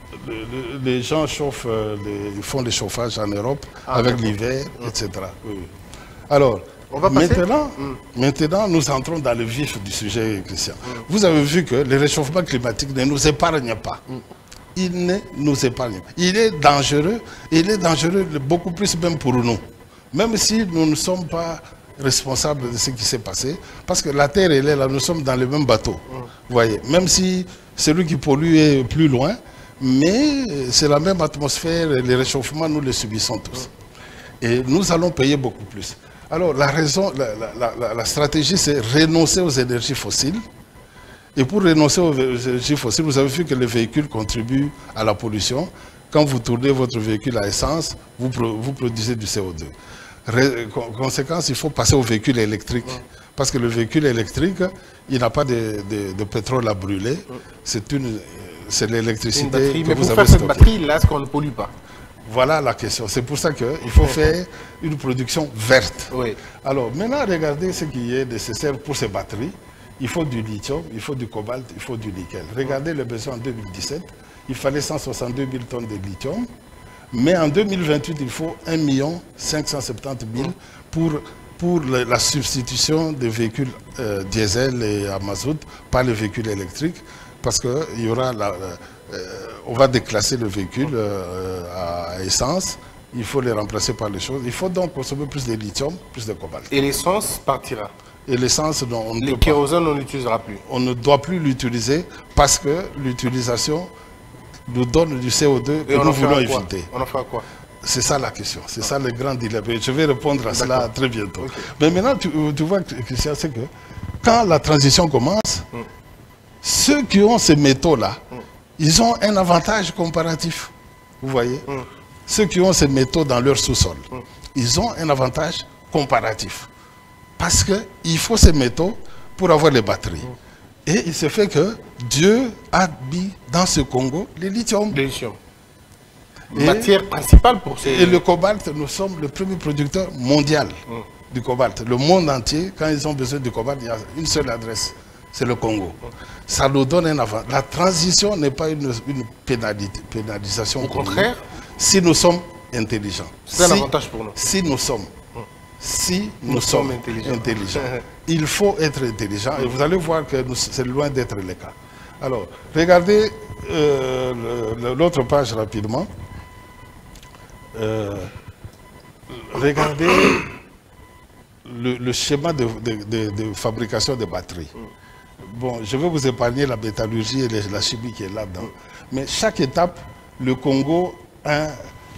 Les gens chauffent, ils font des chauffages en Europe avec l'hiver, etc. Oui. Alors, on va maintenant, nous entrons dans le vif du sujet, Christian. Vous avez vu que le réchauffement climatique ne nous épargne pas. Il ne nous épargne pas. Il est dangereux beaucoup plus même pour nous. Même si nous ne sommes pas responsables de ce qui s'est passé, parce que la Terre, elle est là, nous sommes dans le même bateau. Vous voyez, même si celui qui pollue est plus loin, mais c'est la même atmosphère, les réchauffements, nous les subissons tous. Et nous allons payer beaucoup plus. Alors, la raison, la stratégie, c'est renoncer aux énergies fossiles. Et pour renoncer aux énergies fossiles, vous avez vu que les véhicules contribuent à la pollution. Quand vous tournez votre véhicule à essence, vous produisez du CO2. Conséquence, il faut passer au véhicule électrique. Parce que le véhicule électrique, il n'a pas de pétrole à brûler. C'est l'électricité que vous avez stockée. Mais pour faire cette batterie, là, est-ce qu'on ne pollue pas? Voilà la question. C'est pour ça qu'il faut faire une production verte. Oui. Alors, maintenant, regardez ce qui est nécessaire pour ces batteries. Il faut du lithium, il faut du cobalt, il faut du nickel. Regardez le besoin en 2017. Il fallait 162 000 tonnes de lithium. Mais en 2028, il faut 1 570 000 pour la substitution des véhicules diesel et à mazout par les véhicules électriques. Parce qu'il y aura on va déclasser le véhicule à essence, il faut les remplacer par les choses. Il faut donc consommer plus de lithium, plus de cobalt. Et l'essence partira? Et l'essence, on ne peut pas. Le kérosène, on ne l'utilisera plus? On ne doit plus l'utiliser parce que l'utilisation nous donne du CO2 que nous voulons éviter. On en fera quoi? C'est ça la question, c'est ça le grand dilemme. Je vais répondre à cela très bientôt. Okay. Mais maintenant, tu vois, Christian, c'est que quand la transition commence, ceux qui ont ces métaux-là, ils ont un avantage comparatif. Vous voyez? Ceux qui ont ces métaux dans leur sous-sol, ils ont un avantage comparatif. Parce qu'il faut ces métaux pour avoir les batteries. Et il se fait que Dieu a mis dans ce Congo le lithium. Le lithium. Matière principale pour ces... Et le cobalt, nous sommes le premier producteur mondial du cobalt. Le monde entier, quand ils ont besoin du cobalt, il y a une seule adresse. C'est le Congo. Ça nous donne un avantage. La transition n'est pas une pénalisation. Au contraire, si nous sommes intelligents. C'est un avantage pour nous. Si nous sommes intelligents. Il faut être intelligent. Et vous allez voir que c'est loin d'être le cas. Alors, regardez l'autre page rapidement. Regardez le schéma de fabrication de batteries. Bon, je vais vous épargner la métallurgie et la chimie qui est là-dedans. Mais chaque étape, le Congo a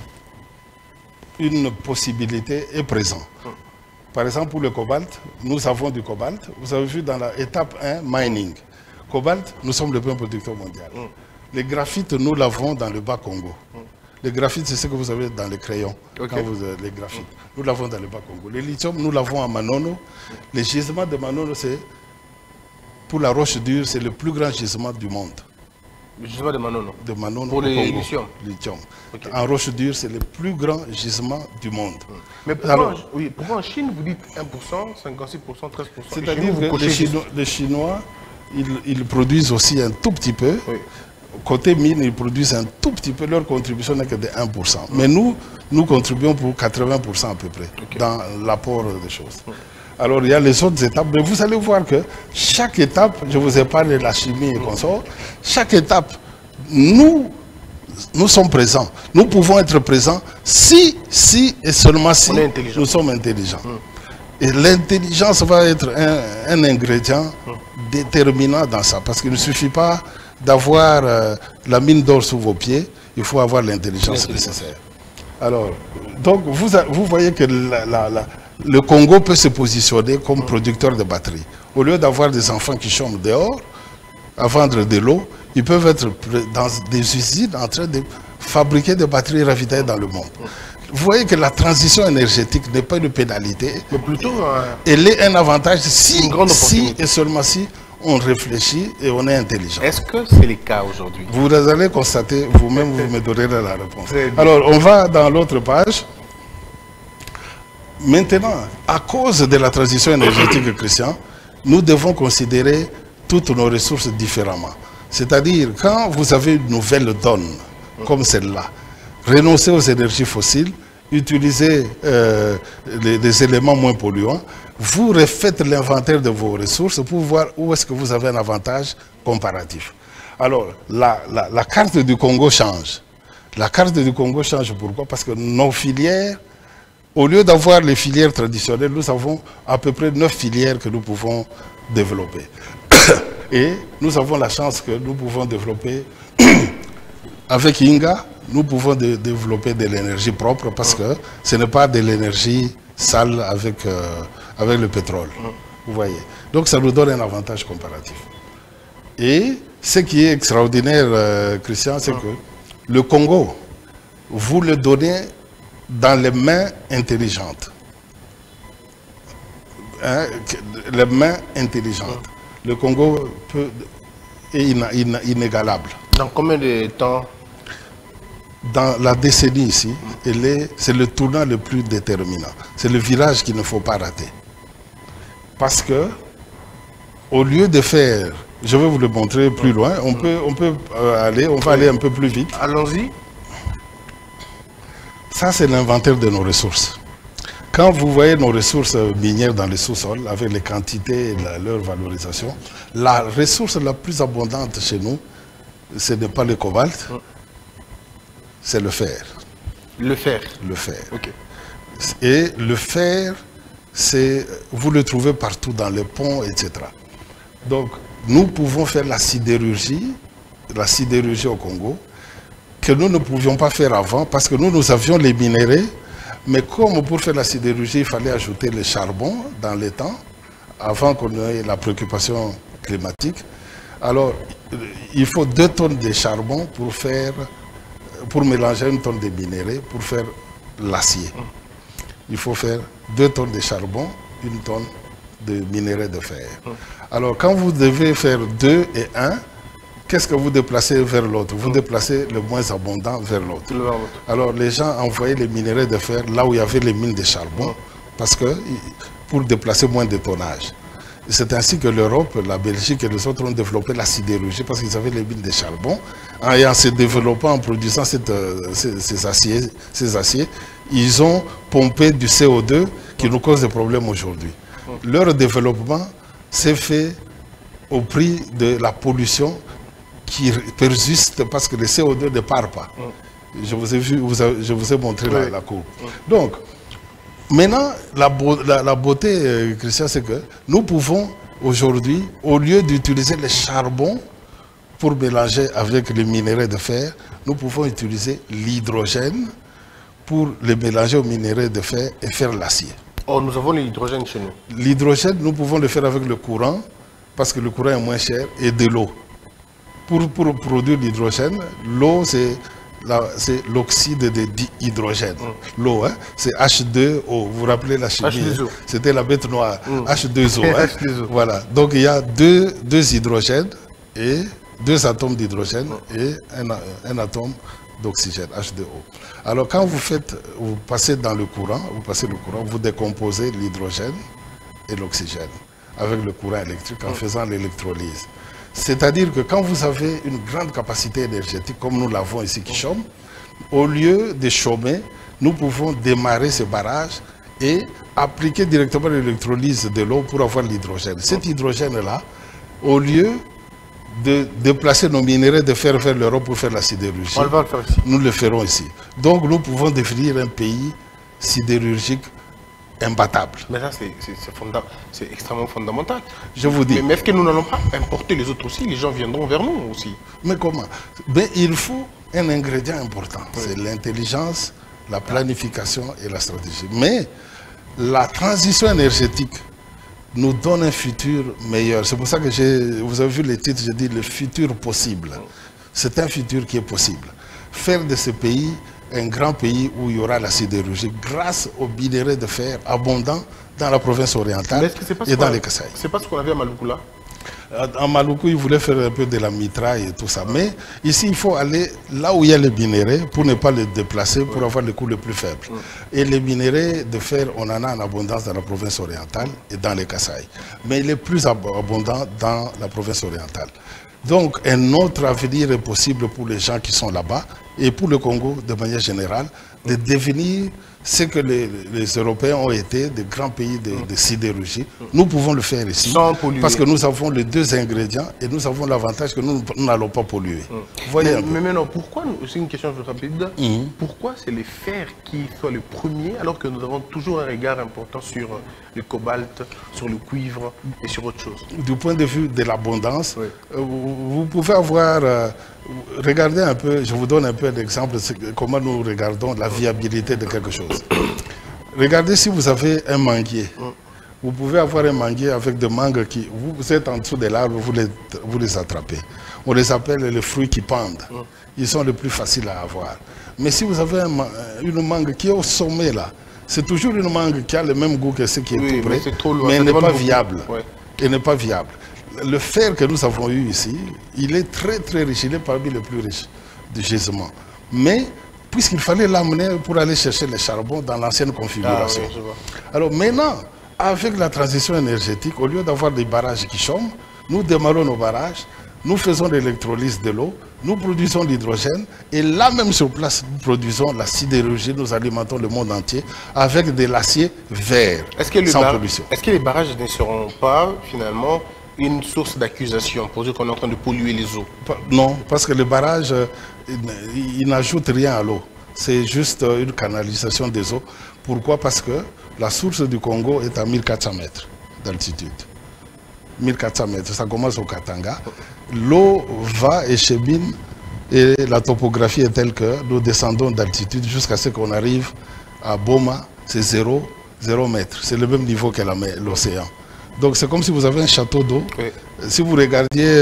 une possibilité est présente. Par exemple, pour le cobalt, nous avons du cobalt. Vous avez vu dans l'étape 1, mining. Cobalt, nous sommes le premier producteur mondial. Le graphite, nous l'avons dans le Bas-Congo. Le graphite, c'est ce que vous avez dans les crayons. Okay. Quand vous avez les graphites. Nous l'avons dans le Bas-Congo. Le lithium, nous l'avons à Manono. Le gisement de Manono, c'est, pour la roche dure, c'est le plus grand gisement du monde. Gisement de Manono. De Manono pour au les Congo. lithium. Lithium. Okay. En roche dure, c'est le plus grand gisement du monde. Mais pourquoi, pourquoi en Chine, vous dites 1%, 56%, 13%? C'est-à-dire que les Chinois, ils produisent aussi un tout petit peu. Oui. Côté mine, ils produisent un tout petit peu. Leur contribution n'est que de 1%. Mais nous contribuons pour 80% à peu près dans l'apport des choses. Alors, il y a les autres étapes. Mais vous allez voir que chaque étape, je vous ai parlé de la chimie et consort, chaque étape, nous sommes présents. Nous pouvons être présents si et seulement si nous sommes intelligents. Et l'intelligence va être un ingrédient déterminant dans ça. Parce qu'il ne suffit pas d'avoir la mine d'or sous vos pieds, il faut avoir l'intelligence nécessaire. Alors, donc vous voyez que le Congo peut se positionner comme producteur de batteries. Au lieu d'avoir des enfants qui chôment dehors à vendre de l'eau, ils peuvent être dans des usines en train de fabriquer des batteries ravitaillées dans le monde. Vous voyez que la transition énergétique n'est pas une pénalité, mais plutôt elle est un avantage si et seulement si on réfléchit et on est intelligent. Est-ce que c'est le cas aujourd'hui? Vous allez constater, vous-même, vous me donnerez la réponse. Alors, on va dans l'autre page. Maintenant, à cause de la transition énergétique, Christian, nous devons considérer toutes nos ressources différemment. C'est-à-dire, quand vous avez une nouvelle donne, comme celle-là, renoncer aux énergies fossiles, utiliser des éléments moins polluants, vous refaites l'inventaire de vos ressources pour voir où est-ce que vous avez un avantage comparatif. Alors, la carte du Congo change. La carte du Congo change pourquoi? Parce que nos filières, au lieu d'avoir les filières traditionnelles, nous avons à peu près 9 filières que nous pouvons développer. Et nous avons la chance que nous pouvons développer, avec Inga, nous pouvons développer de l'énergie propre parce que ce n'est pas de l'énergie sale avec le pétrole. Vous voyez. Donc ça nous donne un avantage comparatif. Et ce qui est extraordinaire, Christian, c'est que le Congo, vous le donnez dans les mains intelligentes. Hein, les mains intelligentes. Le Congo est inégalable. Dans combien de temps? Dans la décennie ici, c'est le tournant le plus déterminant. C'est le virage qu'il ne faut pas rater. Parce que, au lieu de faire, je vais vous le montrer plus loin, on va aller un peu plus vite. Allons-y. Ça, c'est l'inventaire de nos ressources. Quand vous voyez nos ressources minières dans le sous-sol, avec les quantités et leur valorisation, la ressource la plus abondante chez nous, ce n'est pas le cobalt, c'est le fer. Le fer. Le fer. Okay. Et le fer, vous le trouvez partout dans les ponts, etc. Donc, nous pouvons faire la sidérurgie au Congo, que nous ne pouvions pas faire avant, parce que nous avions les minéraux, mais comme pour faire la sidérurgie, il fallait ajouter le charbon dans les temps, avant qu'on ait la préoccupation climatique. Alors, il faut 2 tonnes de charbon pour mélanger 1 tonne de minerais pour faire l'acier. Il faut faire 2 tonnes de charbon, 1 tonne de minerais de fer. Alors, quand vous devez faire 2 et 1, qu'est-ce que vous déplacez vers l'autre? Vous déplacez le moins abondant vers l'autre. Alors, les gens envoyaient les minerais de fer là où il y avait les mines de charbon, parce que pour déplacer moins de tonnage. C'est ainsi que l'Europe, la Belgique et les autres ont développé la sidérurgie parce qu'ils avaient les mines de charbon. Et en se développant, en produisant ces aciers, ils ont pompé du CO2 qui nous cause des problèmes aujourd'hui. Leur développement s'est fait au prix de la pollution qui persiste parce que le CO2 ne part pas. Je vous ai montré la courbe. Donc, maintenant, la beauté, Christian, c'est que nous pouvons aujourd'hui, au lieu d'utiliser le charbon pour mélanger avec les minéraux de fer, nous pouvons utiliser l'hydrogène pour les mélanger aux minéraux de fer et faire l'acier. Oh, nous avons l'hydrogène chez nous. L'hydrogène, nous pouvons le faire avec le courant, parce que le courant est moins cher, et de l'eau. Pour produire l'hydrogène, l'eau, c'est l'oxyde d'hydrogène. L'eau, hein, c'est H2O. Vous vous rappelez la chimie? C'était la bête noire. H2O. Hein. Voilà. Donc il y a deux hydrogènes et 2 atomes d'hydrogène et un atome d'oxygène, H2O. Alors quand vous passez dans le courant, vous décomposez l'hydrogène et l'oxygène avec le courant électrique en faisant l'électrolyse. C'est-à-dire que quand vous avez une grande capacité énergétique, comme nous l'avons ici qui chôme, au lieu de chômer, nous pouvons démarrer ce barrage et appliquer directement l'électrolyse de l'eau pour avoir l'hydrogène. Cet hydrogène-là, au lieu de déplacer nos minerais de fer vers l'Europe pour faire la sidérurgie, On va le faire ici. nous le ferons ici. Donc nous pouvons devenir un pays sidérurgique imbattable. Mais ça, c'est extrêmement fondamental. Je vous dis. Mais est-ce que nous n'allons pas importer les autres aussi? Les gens viendront vers nous aussi. Mais comment? Ben, il faut un ingrédient important. C'est l'intelligence, la planification et la stratégie. Mais la transition énergétique nous donne un futur meilleur. C'est pour ça que vous avez vu les titres, j'ai dit le futur possible. C'est un futur qui est possible. Faire de ce pays un grand pays où il y aura la sidérurgie grâce aux minerais de fer abondants dans la province orientale et dans les Kasaï. C'est pas ce qu'on avait à Malukula? En Maluku, ils voulaient faire un peu de la mitraille et tout ça. Mais ici, il faut aller là où il y a les minerais pour ne pas les déplacer, pour avoir le coût le plus faible. Et les minerais de fer, on en a en abondance dans la province orientale et dans les Kasaï. Mais il est plus abondant dans la province orientale. Donc, un autre avenir est possible pour les gens qui sont là-bas et pour le Congo de manière générale, de devenir ce que les Européens ont été, des grands pays de sidérurgie. Nous pouvons le faire ici, sans polluer. parce que nous avons les 2 ingrédients et nous avons l'avantage que nous n'allons pas polluer. Voyez Mais maintenant, pourquoi, c'est une question rapide, pourquoi c'est les fers qui sont les premiers alors que nous avons toujours un regard important sur le cobalt, sur le cuivre et sur autre chose? Du point de vue de l'abondance, vous pouvez avoir... regardez un peu, je vous donne un peu d'exemple de comment nous regardons la viabilité de quelque chose. Regardez si vous avez un manguier. Vous pouvez avoir un manguier avec des mangues qui... Vous êtes en dessous de l'arbre, vous les attrapez. On les appelle les fruits qui pendent. Ils sont les plus faciles à avoir. Mais si vous avez une mangue qui est au sommet là, c'est toujours une mangue qui a le même goût que ce qui est tout près, mais elle n'est pas viable. Elle n'est pas viable. Le fer que nous avons eu ici, il est très très riche, il est parmi les plus riches du gisement. Mais puisqu'il fallait l'amener pour aller chercher le charbon dans l'ancienne configuration. Alors maintenant, avec la transition énergétique, au lieu d'avoir des barrages qui chôment, nous démarrons nos barrages, nous faisons l'électrolyse de l'eau, nous produisons l'hydrogène et là même sur place, nous produisons la sidérurgie, nous alimentons le monde entier avec de l'acier vert, sans pollution. Est-ce que les barrages ne seront pas finalement une source d'accusation pour dire qu'on est en train de polluer les eaux? Non, parce que les barrages, ils n'ajoutent rien à l'eau. C'est juste une canalisation des eaux. Pourquoi? Parce que la source du Congo est à 1400 mètres d'altitude. 1400 mètres, ça commence au Katanga. L'eau va et chemine et la topographie est telle que nous descendons d'altitude jusqu'à ce qu'on arrive à Boma, c'est 0 mètre. C'est le même niveau que l'océan. Donc c'est comme si vous avez un château d'eau. Si vous regardiez,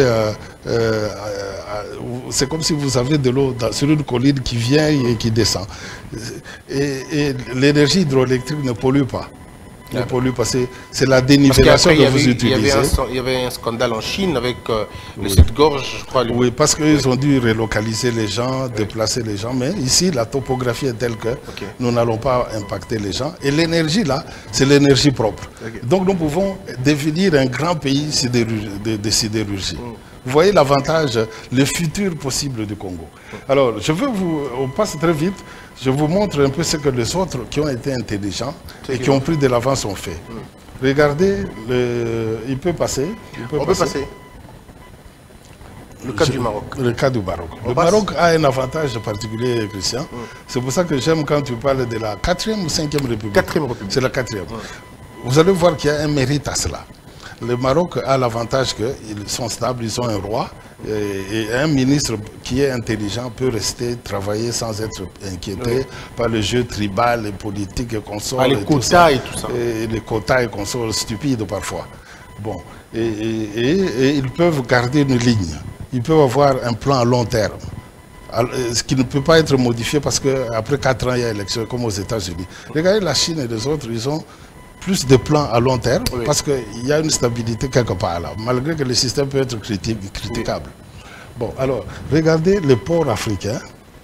c'est comme si vous avez de l'eau sur une colline qui vient et qui descend. Et l'énergie hydroélectrique ne pollue pas. Ne pollue pas. C'est la dénivellation que vous utilisez. Il y avait un scandale en Chine avec cette gorge, je crois. Oui, parce qu'ils ont dû relocaliser les gens, déplacer les gens. Mais ici, la topographie est telle que nous n'allons pas impacter les gens. Et l'énergie, là, c'est l'énergie propre. Donc nous pouvons devenir un grand pays de sidérurgie. Vous voyez l'avantage, le futur possible du Congo. Alors, on passe très vite, je vous montre un peu ce que les autres qui ont été intelligents et qui ont pris de l'avance ont fait. Regardez, il peut passer. On peut passer. Le cas du Maroc. Le cas du Maroc. Le Maroc a un avantage particulier, Christian. C'est pour ça que j'aime quand tu parles de la 4e ou 5e République. 4e République. C'est la 4e. Vous allez voir qu'il y a un mérite à cela. Le Maroc a l'avantage qu'ils sont stables, ils ont un roi et un ministre qui est intelligent peut rester travailler sans être inquiété par le jeu tribal et politique et consorts. Les quotas et tout ça. Et les quotas et consorts stupides parfois. Bon. Et ils peuvent garder une ligne. Ils peuvent avoir un plan à long terme. Ce qui ne peut pas être modifié parce qu'après 4 ans, il y a élection comme aux États-Unis. Regardez la Chine et les autres, ils ont plus de plans à long terme parce qu'il y a une stabilité quelque part là, malgré que le système peut être critiquable. Bon, alors, regardez les ports africains.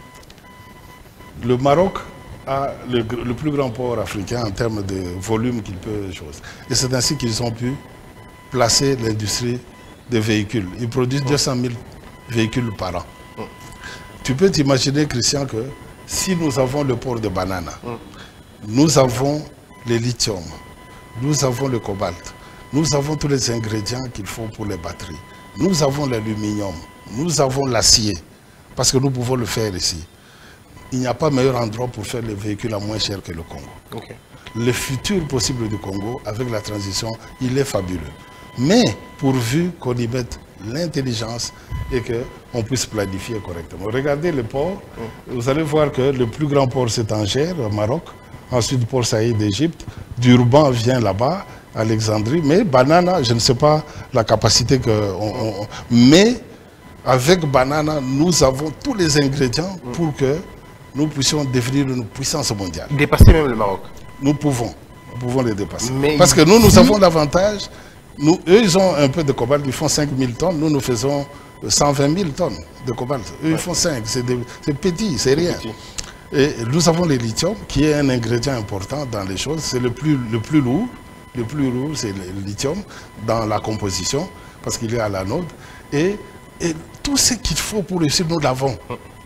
Le Maroc a le plus grand port africain en termes de volume qu'il peut chose. Et c'est ainsi qu'ils ont pu placer l'industrie des véhicules. Ils produisent 200 000 véhicules par an. Tu peux t'imaginer, Christian, que si nous avons le port de Banana, nous avons le lithium, nous avons le cobalt, nous avons tous les ingrédients qu'il faut pour les batteries, nous avons l'aluminium, nous avons l'acier, parce que nous pouvons le faire ici. Il n'y a pas meilleur endroit pour faire les véhicules à moins cher que le Congo. Okay. Le futur possible du Congo, avec la transition, il est fabuleux. Mais pourvu qu'on y mette l'intelligence et qu'on puisse planifier correctement. Regardez le port, vous allez voir que le plus grand port c'est Tanger, au Maroc, ensuite Port Saïd d'Égypte, Durban vient là-bas, Alexandrie, mais Banana, je ne sais pas la capacité mais avec Banana, nous avons tous les ingrédients pour que nous puissions devenir une puissance mondiale. Dépasser même le Maroc. Nous pouvons les dépasser. Mais parce que nous avons l'avantage, eux ils ont un peu de cobalt, ils font 5 000 tonnes, nous faisons 120 000 tonnes de cobalt. Eux ils font 5, c'est petit, c'est rien. Et nous avons le lithium, qui est un ingrédient important dans les choses, c'est le plus lourd. Le plus lourd, c'est le lithium dans la composition, parce qu'il est à l'anode. Et tout ce qu'il faut pour réussir, nous l'avons.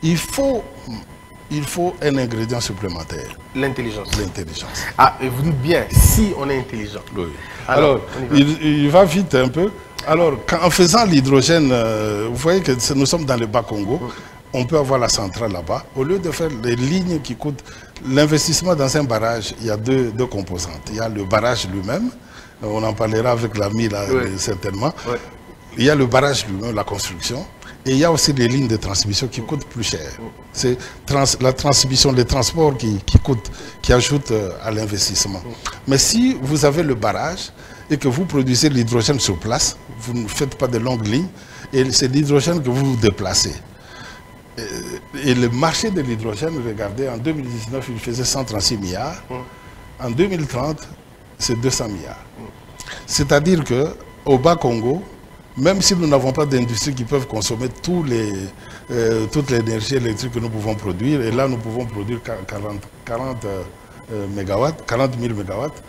Il faut un ingrédient supplémentaire. L'intelligence. L'intelligence. Ah, et vous dites bien, si on est intelligent. Oui. Alors il va vite un peu. Alors, en faisant l'hydrogène, vous voyez que nous sommes dans le Bas-Congo, on peut avoir la centrale là-bas. Au lieu de faire les lignes qui coûtent, l'investissement dans un barrage, il y a deux composantes. Il y a le barrage lui-même, on en parlera avec l'ami là, certainement. Oui. Il y a le barrage lui-même, la construction. Et il y a aussi des lignes de transmission qui coûtent plus cher. C'est la transmission, les transports qui ajoutent à l'investissement. Mais si vous avez le barrage et que vous produisez l'hydrogène sur place, vous ne faites pas de longues lignes, et c'est l'hydrogène que vous déplacez. Et le marché de l'hydrogène, regardez, en 2019, il faisait 136 milliards. En 2030, c'est 200 milliards. C'est-à-dire qu'au Bas-Congo, même si nous n'avons pas d'industrie qui peuvent consommer toute l'énergie électrique que nous pouvons produire, et là nous pouvons produire 40 000 mégawatts,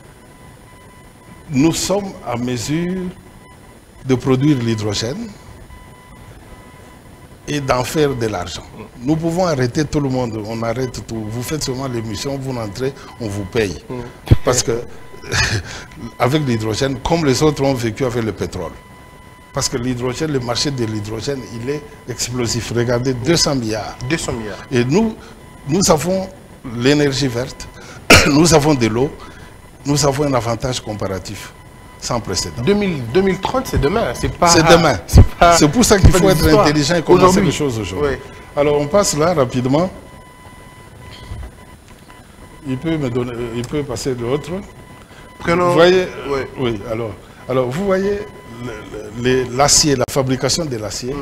nous sommes à mesure de produire l'hydrogène et d'en faire de l'argent. Nous pouvons arrêter tout le monde, on arrête tout. Vous faites seulement l'émission, vous entrez, on vous paye. Parce que avec l'hydrogène, comme les autres ont vécu avec le pétrole, parce que l'hydrogène, le marché de l'hydrogène, il est explosif. Regardez, 200 milliards. 200 milliards. Et nous avons l'énergie verte, nous avons de l'eau, nous avons un avantage comparatif sans précédent. 2030, c'est demain. C'est demain. C'est pour ça qu'il faut être intelligent et commencer les choses aujourd'hui. Oui. Alors, on passe là rapidement. Il peut passer l'autre. Vous voyez, oui, alors vous voyez, l'acier, la fabrication de l'acier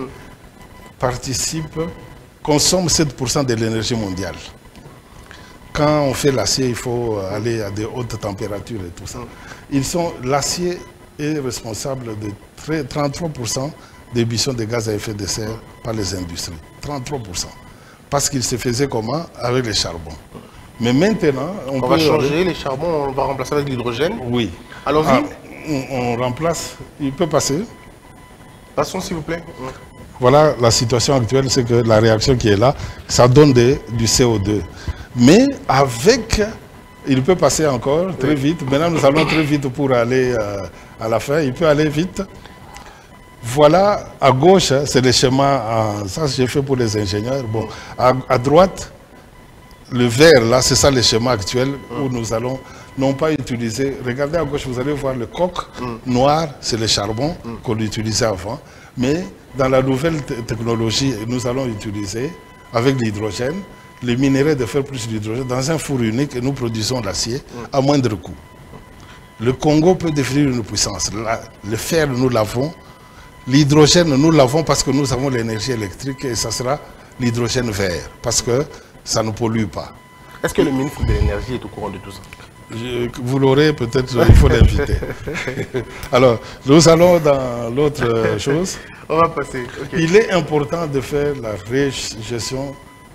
consomme 7% de l'énergie mondiale. Quand on fait l'acier, il faut aller à de hautes températures et tout ça. L'acier est responsable de 33% d'émissions de gaz à effet de serre par les industries. 33%. Parce qu'il se faisait comment? Avec le charbon. Mais maintenant, on va changer les charbons, on va remplacer avec l'hydrogène. Oui. Allons-y. On remplace, il peut passer. Passons s'il vous plaît. Voilà la situation actuelle, c'est que la réaction qui est là, ça donne du CO2. Mais avec, il peut passer encore très vite. Maintenant, nous allons très vite pour aller à la fin. Il peut aller vite. Voilà, à gauche, c'est le schéma, ça j'ai fait pour les ingénieurs. Bon, à droite, le vert, là, c'est ça le schéma actuel où nous allons non pas utiliser. Regardez à gauche, vous allez voir le coq noir, c'est le charbon qu'on utilisait avant. Mais dans la nouvelle technologie, nous allons utiliser, avec l'hydrogène, les minerais de faire plus d'hydrogène dans un four unique et nous produisons l'acier à moindre coût. Le Congo peut devenir une puissance. Le fer, nous l'avons. L'hydrogène, nous l'avons parce que nous avons l'énergie électrique et ça sera l'hydrogène vert, parce que ça ne pollue pas. Est-ce que le ministre de l'énergie est au courant de tout ça? Vous l'aurez peut-être, il faut l'inviter. Alors, nous allons dans l'autre chose. On va passer. Okay. Il est important de faire la gestion.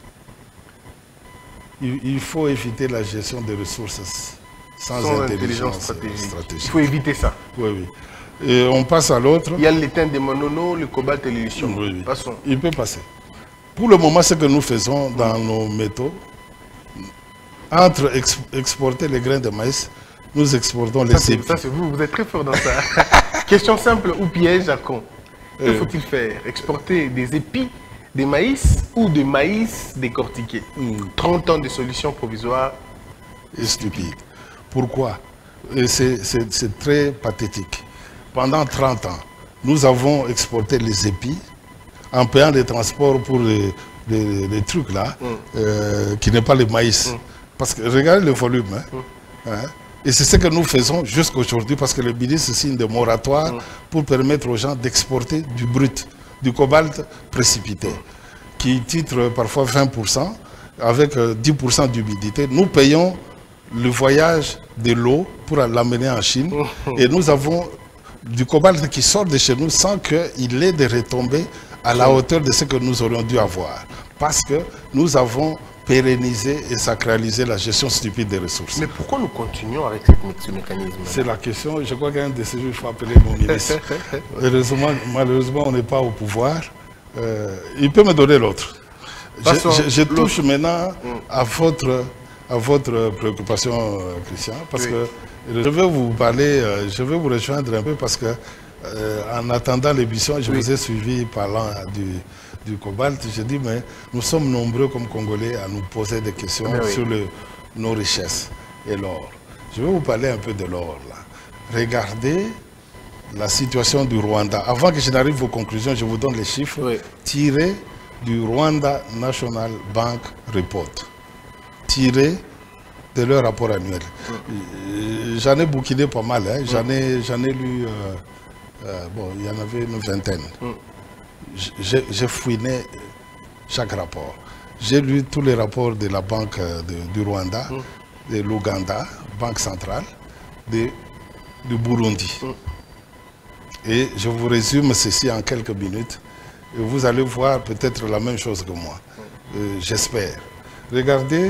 Il faut éviter la gestion des ressources sans intelligence stratégique. Il faut éviter ça. Oui, oui. Et on passe à l'autre. Il y a l'étain des monono, le cobalt et le lithium. Oui, oui. Passons. Il peut passer. Pour le moment, ce que nous faisons dans nos métaux, entre exporter les grains de maïs, nous exportons les épis. Ça, c'est vous êtes très fort dans ça. Question simple ou piège à con. Que faut-il faire? Exporter des épis, des maïs ou des maïs décortiqués? 30 ans de solutions provisoires. Et stupide. Pourquoi? C'est très pathétique. Pendant 30 ans, nous avons exporté les épis en payant les transports pour les trucs là, qui n'est pas le maïs. Parce que regardez le volume. Et c'est ce que nous faisons jusqu'à aujourd'hui parce que le ministre signe des moratoires pour permettre aux gens d'exporter du brut, du cobalt précipité, qui titre parfois 20%, avec 10% d'humidité. Nous payons le voyage de l'eau pour l'amener en Chine et nous avons du cobalt qui sort de chez nous sans qu'il ait des retombées à la hauteur de ce que nous aurions dû avoir. Parce que nous avons pérennisé et sacralisé la gestion stupide des ressources. Mais pourquoi nous continuons avec ce mécanisme? C'est la question. Je crois qu'un de ces jours, il faut appeler mon ministre. Malheureusement, on n'est pas au pouvoir. Il peut me donner l'autre. Je touche maintenant à votre préoccupation, Christian, parce que je vais vous parler, je vais vous rejoindre un peu parce que en attendant l'émission, je vous ai suivi parlant du cobalt. Je dis, mais nous sommes nombreux comme Congolais à nous poser des questions sur nos richesses et l'or. Je vais vous parler un peu de l'or là. Regardez la situation du Rwanda. Avant que je n'arrive aux conclusions, je vous donne les chiffres tirés du Rwanda National Bank Report, tirés de leur rapport annuel. J'en ai bouquiné pas mal, hein. J'en ai lu, bon, il y en avait une vingtaine. J'ai fouiné chaque rapport. J'ai lu tous les rapports de la Banque du Rwanda, de l'Ouganda, Banque centrale, du Burundi. Et je vous résume ceci en quelques minutes. Et vous allez voir peut-être la même chose que moi. J'espère. Regardez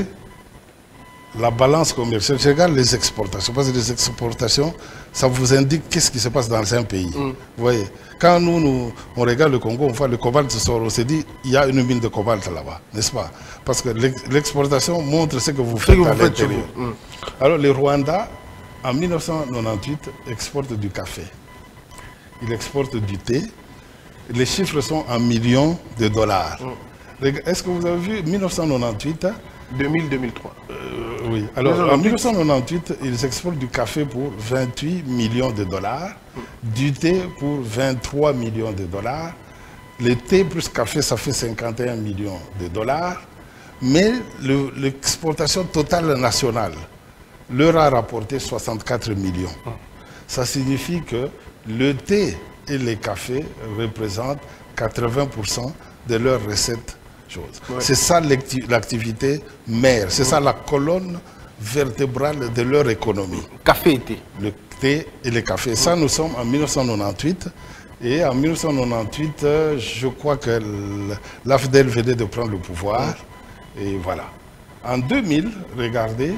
la balance commerciale. Je regarde les exportations. Parce que les exportations, ça vous indique qu'est-ce qui se passe dans un pays. Vous voyez, quand on regarde le Congo, on voit le cobalt sort, on se dit il y a une mine de cobalt là-bas, n'est-ce pas? Parce que l'exportation montre ce que vous faites à l'intérieur. Alors le Rwanda, en 1998, exporte du café. Il exporte du thé. Les chiffres sont en millions de dollars. Est-ce que vous avez vu 1998 2000-2003. Oui. Alors, en 1998, ils exportent du café pour 28 millions de dollars, du thé pour 23 millions de dollars. Le thé plus café, ça fait 51 millions de dollars. Mais l'exportation totale nationale leur a rapporté 64 millions. Ça signifie que le thé et les cafés représentent 80% de leurs recettes. C'est ça l'activité mère, c'est ça la colonne vertébrale de leur économie. Café et thé. Le thé et le café. Ça, nous sommes en 1998. Et en 1998, je crois que l'AFDEL venait de prendre le pouvoir. Et voilà. En 2000, regardez,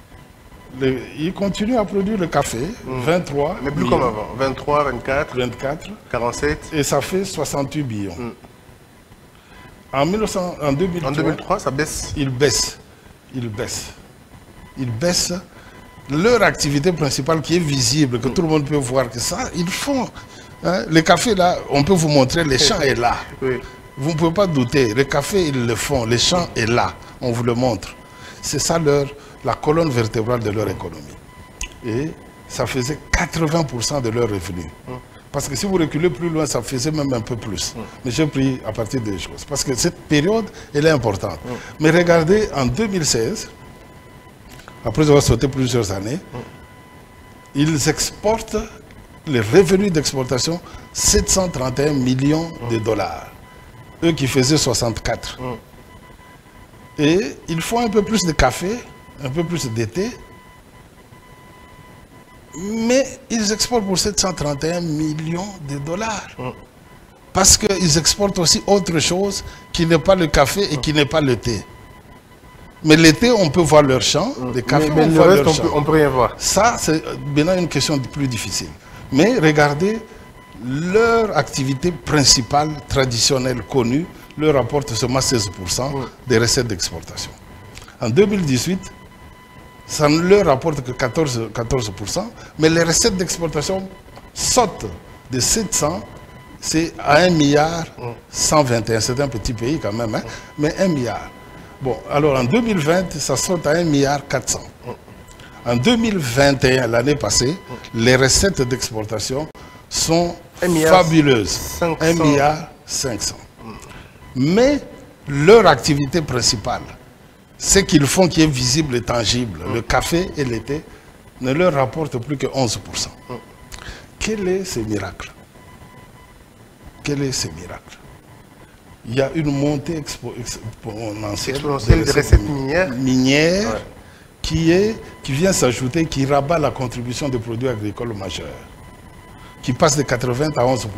ils continuent à produire le café, 23. Mais plus comme avant, 23, 24, 47. Et ça fait 68 billions. En 2003, ça baisse. Ils baissent. Leur activité principale qui est visible, que tout le monde peut voir que ça, ils font. Hein, le café là, on peut vous montrer, le champ est là. Vous ne pouvez pas douter. Le café, ils le font. Le champ est là. On vous le montre. C'est ça la colonne vertébrale de leur économie. Et ça faisait 80% de leurs revenus. Parce que si vous reculez plus loin, ça faisait même un peu plus. Mais j'ai pris à partir des choses. Parce que cette période, elle est importante. Mais regardez, en 2016, après avoir sauté plusieurs années, ils exportent les revenus d'exportation 731 millions de dollars. Eux qui faisaient 64. Et ils font un peu plus de café, un peu plus de thé. Mais ils exportent pour 731 millions de dollars. Parce qu'ils exportent aussi autre chose qui n'est pas le café et qui n'est pas le thé. Mais le thé, on peut voir leur champ. Le café, mais on le voit reste, leur champ. on peut rien voir. Ça, c'est maintenant une question plus difficile. Mais regardez, leur activité principale, traditionnelle, connue, leur rapporte seulement 16% des recettes d'exportation. En 2018, ça ne leur rapporte que 14%, mais les recettes d'exportation sautent de 700, c'est à 1 milliard 121. C'est un petit pays quand même, hein, mais 1 milliard. Bon, alors en 2020, ça saute à 1 milliard 400. En 2021, l'année passée, les recettes d'exportation sont fabuleuses. 1 milliard 500. Mais leur activité principale, ce qu'ils font qui est visible et tangible, le café et le thé, ne leur rapporte plus que 11%. Quel est ce miracle? Quel est ce miracle? Il y a une montée exponentielle des recettes minières ouais. qui vient s'ajouter, qui rabat la contribution des produits agricoles majeurs, qui passe de 80 à 11%.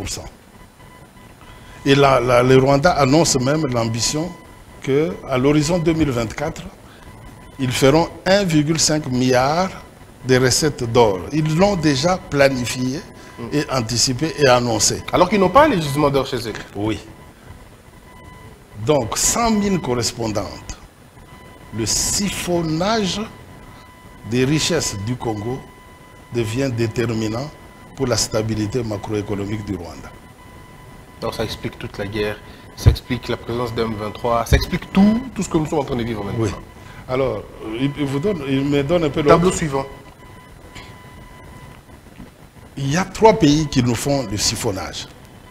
Et le Rwanda annonce même l'ambition qu'à l'horizon 2024, ils feront 1,5 milliard de recettes d'or. Ils l'ont déjà planifié et anticipé et annoncé. Alors qu'ils n'ont pas les gisements d'or chez eux. Oui. Donc, 100 000 correspondantes. Le siphonnage des richesses du Congo devient déterminant pour la stabilité macroéconomique du Rwanda. Donc ça explique toute la guerre, ça explique la présence d'M23, ça explique tout ce que nous sommes en train de vivre maintenant. Oui. Alors, il me donne un peu le tableau suivant. Il y a 3 pays qui nous font le siphonnage.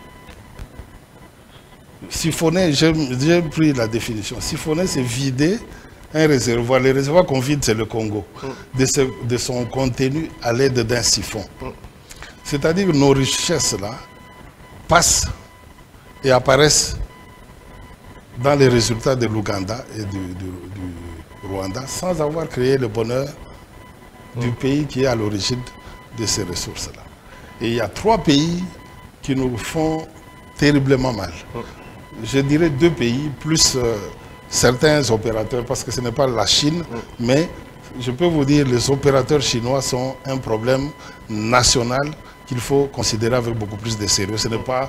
Siphonner, j'ai pris la définition. Siphonner, c'est vider un réservoir. Le réservoir qu'on vide, c'est le Congo, de son contenu à l'aide d'un siphon. C'est-à-dire que nos richesses-là passent et apparaissent dans les résultats de l'Ouganda et du Rwanda sans avoir créé le bonheur du pays qui est à l'origine de ces ressources-là. Et il y a 3 pays qui nous font terriblement mal. Je dirais 2 pays, plus certains opérateurs, parce que ce n'est pas la Chine, mais je peux vous dire les opérateurs chinois sont un problème national qu'il faut considérer avec beaucoup plus de sérieux. Ce n'est pas,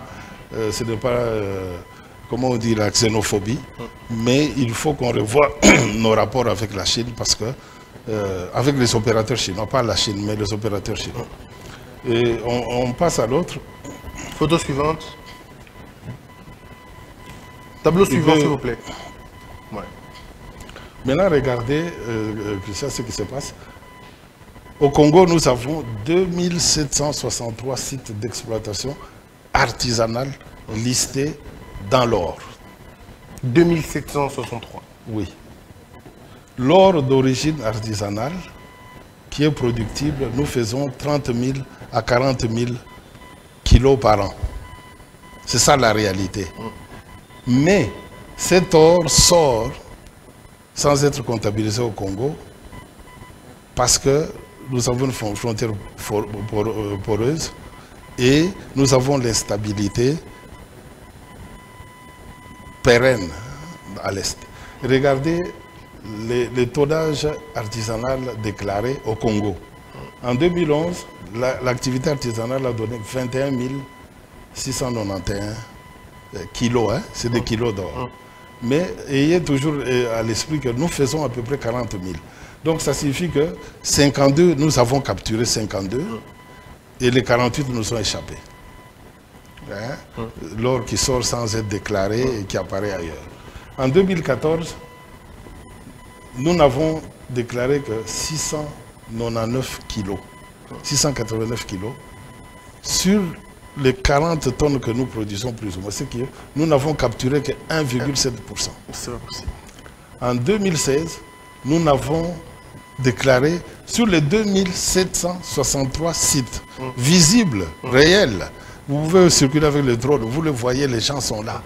comment on dit, la xénophobie, mais il faut qu'on revoie nos rapports avec la Chine, parce que, avec les opérateurs chinois, pas la Chine, mais les opérateurs chinois. Et on passe à l'autre. Photo suivante. Tableau suivant, s'il vous plaît. Ouais. Maintenant, regardez ce qui se passe. Au Congo, nous avons 2763 sites d'exploitation artisanale listés dans l'or. 2763. Oui. L'or d'origine artisanale, qui est productible, nous faisons 30 000 à 40 000 kilos par an. C'est ça la réalité. Mais cet or sort sans être comptabilisé au Congo parce que nous avons une frontière poreuse et nous avons l'instabilité pérenne à l'Est. Regardez les tonnages artisanal déclarés au Congo. En 2011, l'activité artisanale a donné 21 691 kilos, hein? C'est des kilos d'or. Mais ayez toujours à l'esprit que nous faisons à peu près 40 000. Donc ça signifie que 52, nous avons capturé 52 et les 48 nous sont échappés. Hein? L'or qui sort sans être déclaré et qui apparaît ailleurs. En 2014, nous n'avons déclaré que 699 kilos, 689 kilos sur les 40 tonnes que nous produisons plus ou moins, c'est que nous n'avons capturé que 1,7%. En 2016, nous n'avons déclaré sur les 2763 sites visibles, réels. Vous pouvez circuler avec le drone, vous le voyez, les gens sont là.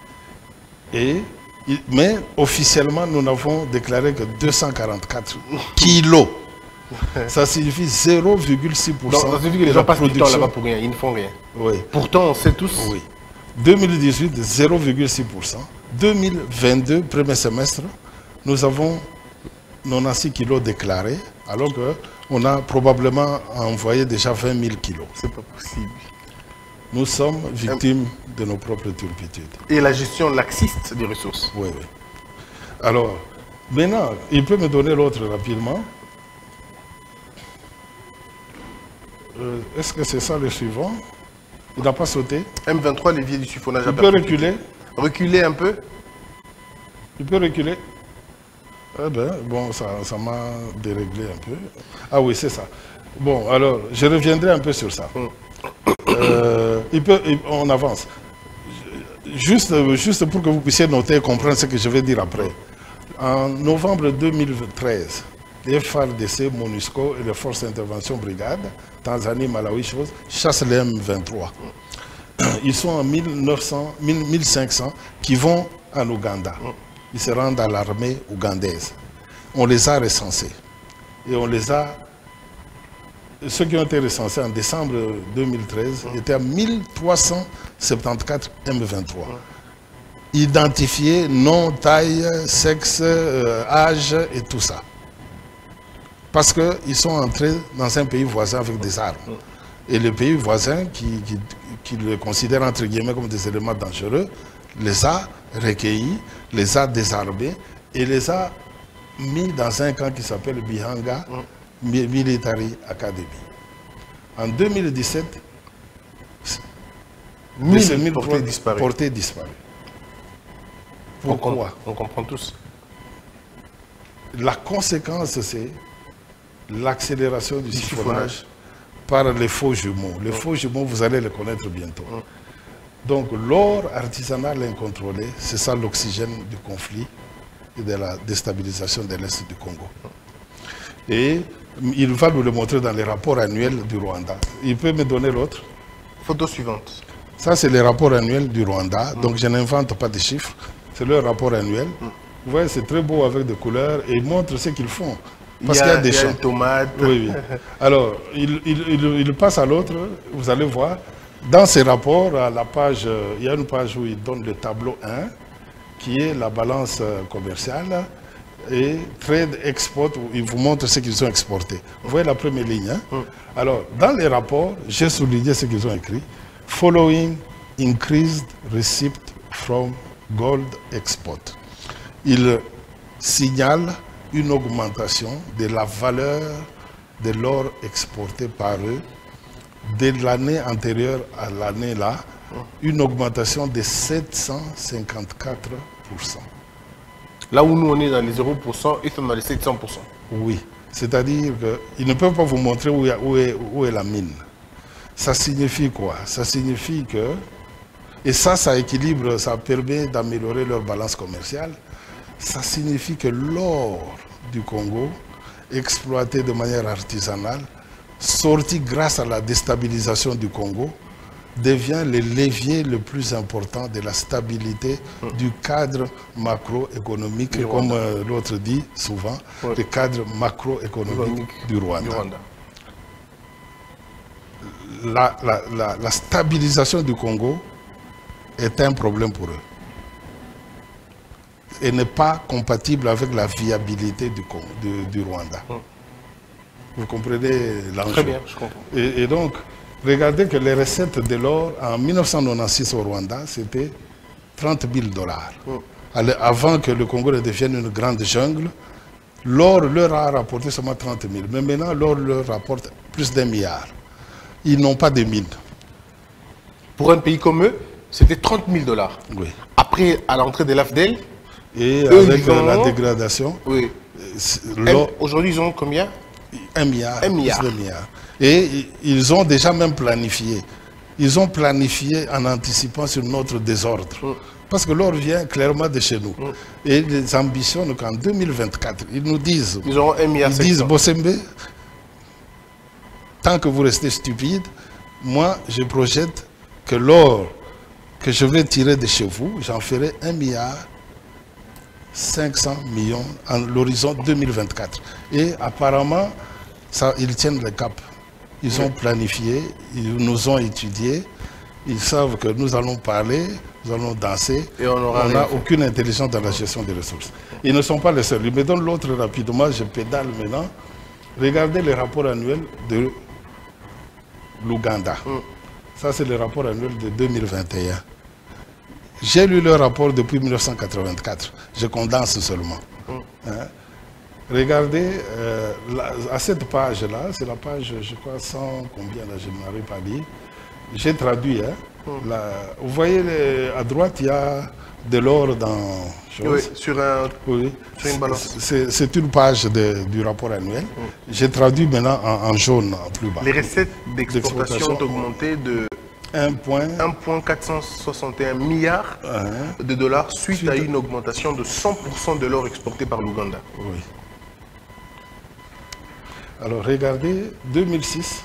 Mais officiellement, nous n'avons déclaré que 244 kilos. Ça signifie 0,6%. Ça signifie que les gens passent du temps là-bas pour rien, ils ne font rien. Oui. Pourtant, on sait tous. Oui. 2018, 0,6%. 2022, premier semestre, nous avons 96 kilos déclarés, alors qu'on a probablement envoyé déjà 20 000 kilos. C'est pas possible. Nous sommes victimes de nos propres turpitudes. Et la gestion laxiste des ressources. Oui, oui. Alors, maintenant, il peut me donner l'autre rapidement. Est-ce que c'est ça le suivant? Il n'a pas sauté. M23, l'évier du siphonnage. Il peut reculer. Reculer un peu. Il peut reculer. Eh bien, bon, ça m'a déréglé un peu. Ah oui, c'est ça. Bon, alors, je reviendrai un peu sur ça. On avance. Juste pour que vous puissiez noter et comprendre ce que je vais dire après. En novembre 2013, les FARDC, MONUSCO et les forces d'intervention brigade, Tanzanie, Malawi, chassent les M23. Ils sont en 1500 qui vont en Ouganda. Ils se rendent à l'armée ougandaise. On les a recensés. Et on les a... Ceux qui ont été recensés en décembre 2013 étaient à 1374 M23. Identifiés, nom, taille, sexe, âge et tout ça. Parce qu'ils sont entrés dans un pays voisin avec des armes. Et le pays voisin, qui le considère entre guillemets comme des éléments dangereux, les a recueillis, les a désarmés et les a mis dans un camp qui s'appelle Bihanga Military Academy. En 2017, 1000 portés disparus. Pourquoi? On comprend tous. La conséquence, c'est l'accélération du siphonnage par les faux jumeaux. Les faux jumeaux, vous allez les connaître bientôt. Donc l'or artisanal incontrôlé, c'est ça l'oxygène du conflit et de la déstabilisation de l'Est du Congo. Et il va nous le montrer dans les rapports annuels du Rwanda. Il peut me donner l'autre? Photo suivante. Ça, c'est les rapports annuels du Rwanda. Donc je n'invente pas de chiffres. C'est leur rapport annuel. Vous voyez, c'est très beau avec des couleurs et ils montrent ce qu'ils font. Parce qu'il y a des champs. Tomates. Oui, oui. Alors, il passe à l'autre, vous allez voir. Dans ces rapports, à la page, il y a une page où il donne le tableau 1, qui est la balance commerciale, et trade export, où il vous montre ce qu'ils ont exporté. Vous voyez la première ligne. Hein? Alors, dans les rapports, j'ai souligné ce qu'ils ont écrit. Following increased receipt from gold export. Il signale une augmentation de la valeur de l'or exporté par eux de l'année antérieure à l'année là, une augmentation de 754%. Là où nous on est dans les 0%, ils sont dans les 700%. Oui, c'est-à-dire qu'ils ne peuvent pas vous montrer où est la mine. Ça signifie quoi? Ça signifie que, et ça équilibre, ça permet d'améliorer leur balance commerciale. Ça signifie que l'or du Congo, exploité de manière artisanale, sorti grâce à la déstabilisation du Congo, devient le levier le plus important de la stabilité du cadre macroéconomique, comme l'autre dit souvent, le cadre macroéconomique du Rwanda. La stabilisation du Congo est un problème pour eux et n'est pas compatible avec la viabilité du Rwanda. Vous comprenez l'enjeu? Très bien, je comprends. Et donc, regardez que les recettes de l'or en 1996 au Rwanda, c'était 30 000 $. Avant que le Congo ne devienne une grande jungle, l'or leur a rapporté seulement 30 000. Mais maintenant, l'or leur rapporte plus d'1 milliard. Ils n'ont pas de mines. Pour un pays comme eux, c'était 30 000 $. Oui. Après, à l'entrée de l'AFDEL, et avec la dégradation, oui. Aujourd'hui, ils ont combien? 1 milliard. 1 milliard. Plus de milliard. Et ils ont déjà même planifié. Ils ont planifié en anticipant sur notre désordre. Parce que l'or vient clairement de chez nous. Et ils ambitionnent qu'en 2024, ils nous disent... Ils auront 1 milliard. Ils disent, Bossembe, tant que vous restez stupide, moi, je projette que l'or que je vais tirer de chez vous, j'en ferai 1 milliard 500 millions à l'horizon 2024. Et apparemment, ça, ils tiennent le cap. Ils ont planifié, ils nous ont étudié Ils savent que nous allons parler, nous allons danser. Et on n'a aucune intelligence dans la gestion des ressources. Ils ne sont pas les seuls. Ils me donnent l'autre rapidement, je pédale maintenant. Regardez les rapports annuels de l'Ouganda. Ça, c'est le rapport annuel de 2021. J'ai lu le rapport depuis 1984. Je condense seulement. Hein? Regardez, à cette page-là, c'est la page, je crois, 100, combien là, je n'arrive pas à lire. J'ai traduit. Hein? Vous voyez, à droite, il y a de l'or dans... Oui, sur une balance. C'est une page du rapport annuel. J'ai traduit maintenant en jaune, en plus bas. Les recettes d'exportation ont augmenté de 1,461 milliard de dollars suite à une augmentation de 100% de l'or exporté par l'Ouganda. Oui. Alors regardez, 2006,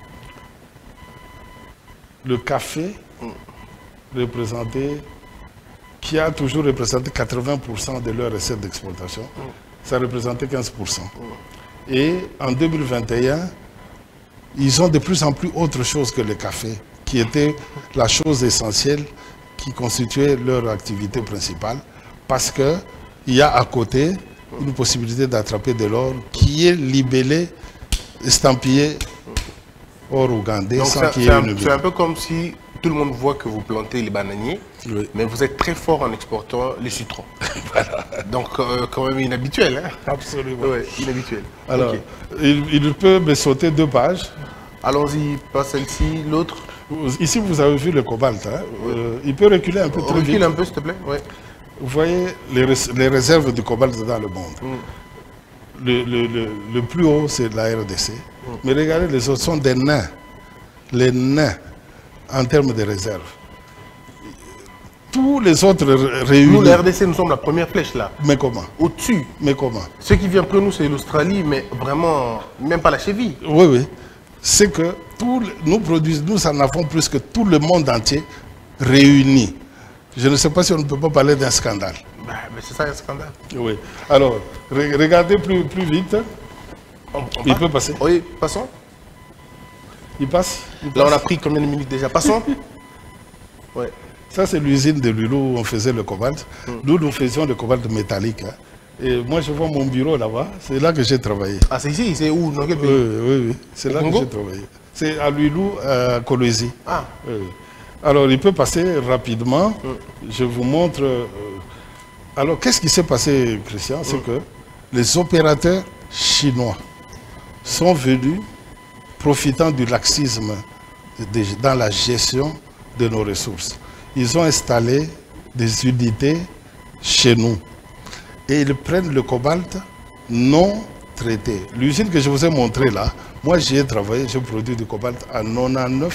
le café représentait, qui a toujours représenté 80% de leurs recettes d'exportation, ça représentait 15%. Et en 2021, ils ont de plus en plus autre chose que le café, qui était la chose essentielle qui constituait leur activité principale, parce qu'il y a à côté une possibilité d'attraper de l'or qui est libellé, estampillé or ougandais. C'est un peu comme si tout le monde voit que vous plantez les bananiers, mais vous êtes très fort en exportant les citrons. Voilà. Donc quand même inhabituel. Hein? Absolument. Ouais, inhabituel. Alors, il peut me sauter 2 pages. Allons-y, pas celle-ci, l'autre. Ici, vous avez vu le cobalt. Hein? Il peut reculer un peu trop vite. Recule un peu, s'il te plaît. Ouais. Vous voyez les réserves de cobalt dans le monde. Le plus haut, c'est la RDC. Mais regardez, les autres sont des nains. Les nains, en termes de réserves. Tous les autres réunis... Nous, la RDC, nous sommes la première flèche, là. Mais comment? Au-dessus. Mais comment? Ce qui vient après nous, c'est l'Australie, mais vraiment, même pas la cheville. Oui, oui. C'est que nous en avons plus que tout le monde entier réuni. Je ne sais pas si on ne peut pas parler d'un scandale. Mais c'est ça un scandale. Oui. Alors, regardez plus vite. Il peut passer. Oui, passons. Il passe. Là, on a pris combien de minutes déjà? Passons. Ouais. Ça, c'est l'usine de Lulu où on faisait le cobalt. Nous faisions le cobalt métallique. Hein. Et moi, je vois mon bureau là-bas. C'est là que j'ai travaillé. Ah, c'est ici? C'est où? Dans quel pays? Oui. C'est là que j'ai travaillé. C'est à Lulu, à Kolwezi. Ah. Alors, il peut passer rapidement. Je vous montre. Alors, qu'est-ce qui s'est passé, Christian? C'est que les opérateurs chinois sont venus, profitant du laxisme dans la gestion de nos ressources. Ils ont installé des unités chez nous. Et ils prennent le cobalt non traité. L'usine que je vous ai montrée là, moi j'y ai travaillé, j'ai produit du cobalt à 99,9%.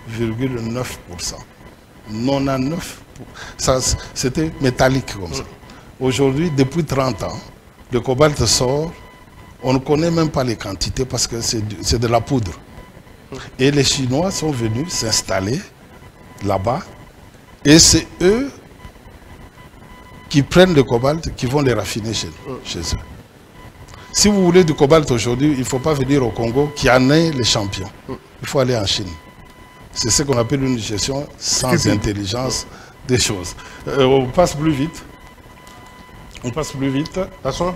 99%. Ça, c'était métallique comme ça. Aujourd'hui, depuis 30 ans, le cobalt sort, on ne connaît même pas les quantités parce que c'est de la poudre. Et les Chinois sont venus s'installer là-bas et c'est eux qui prennent le cobalt, qui vont les raffiner chez eux. Si vous voulez du cobalt aujourd'hui, il ne faut pas venir au Congo qui en est les champions. Il faut aller en Chine. C'est ce qu'on appelle une gestion sans intelligence des choses. On passe plus vite. On passe plus vite. Passons.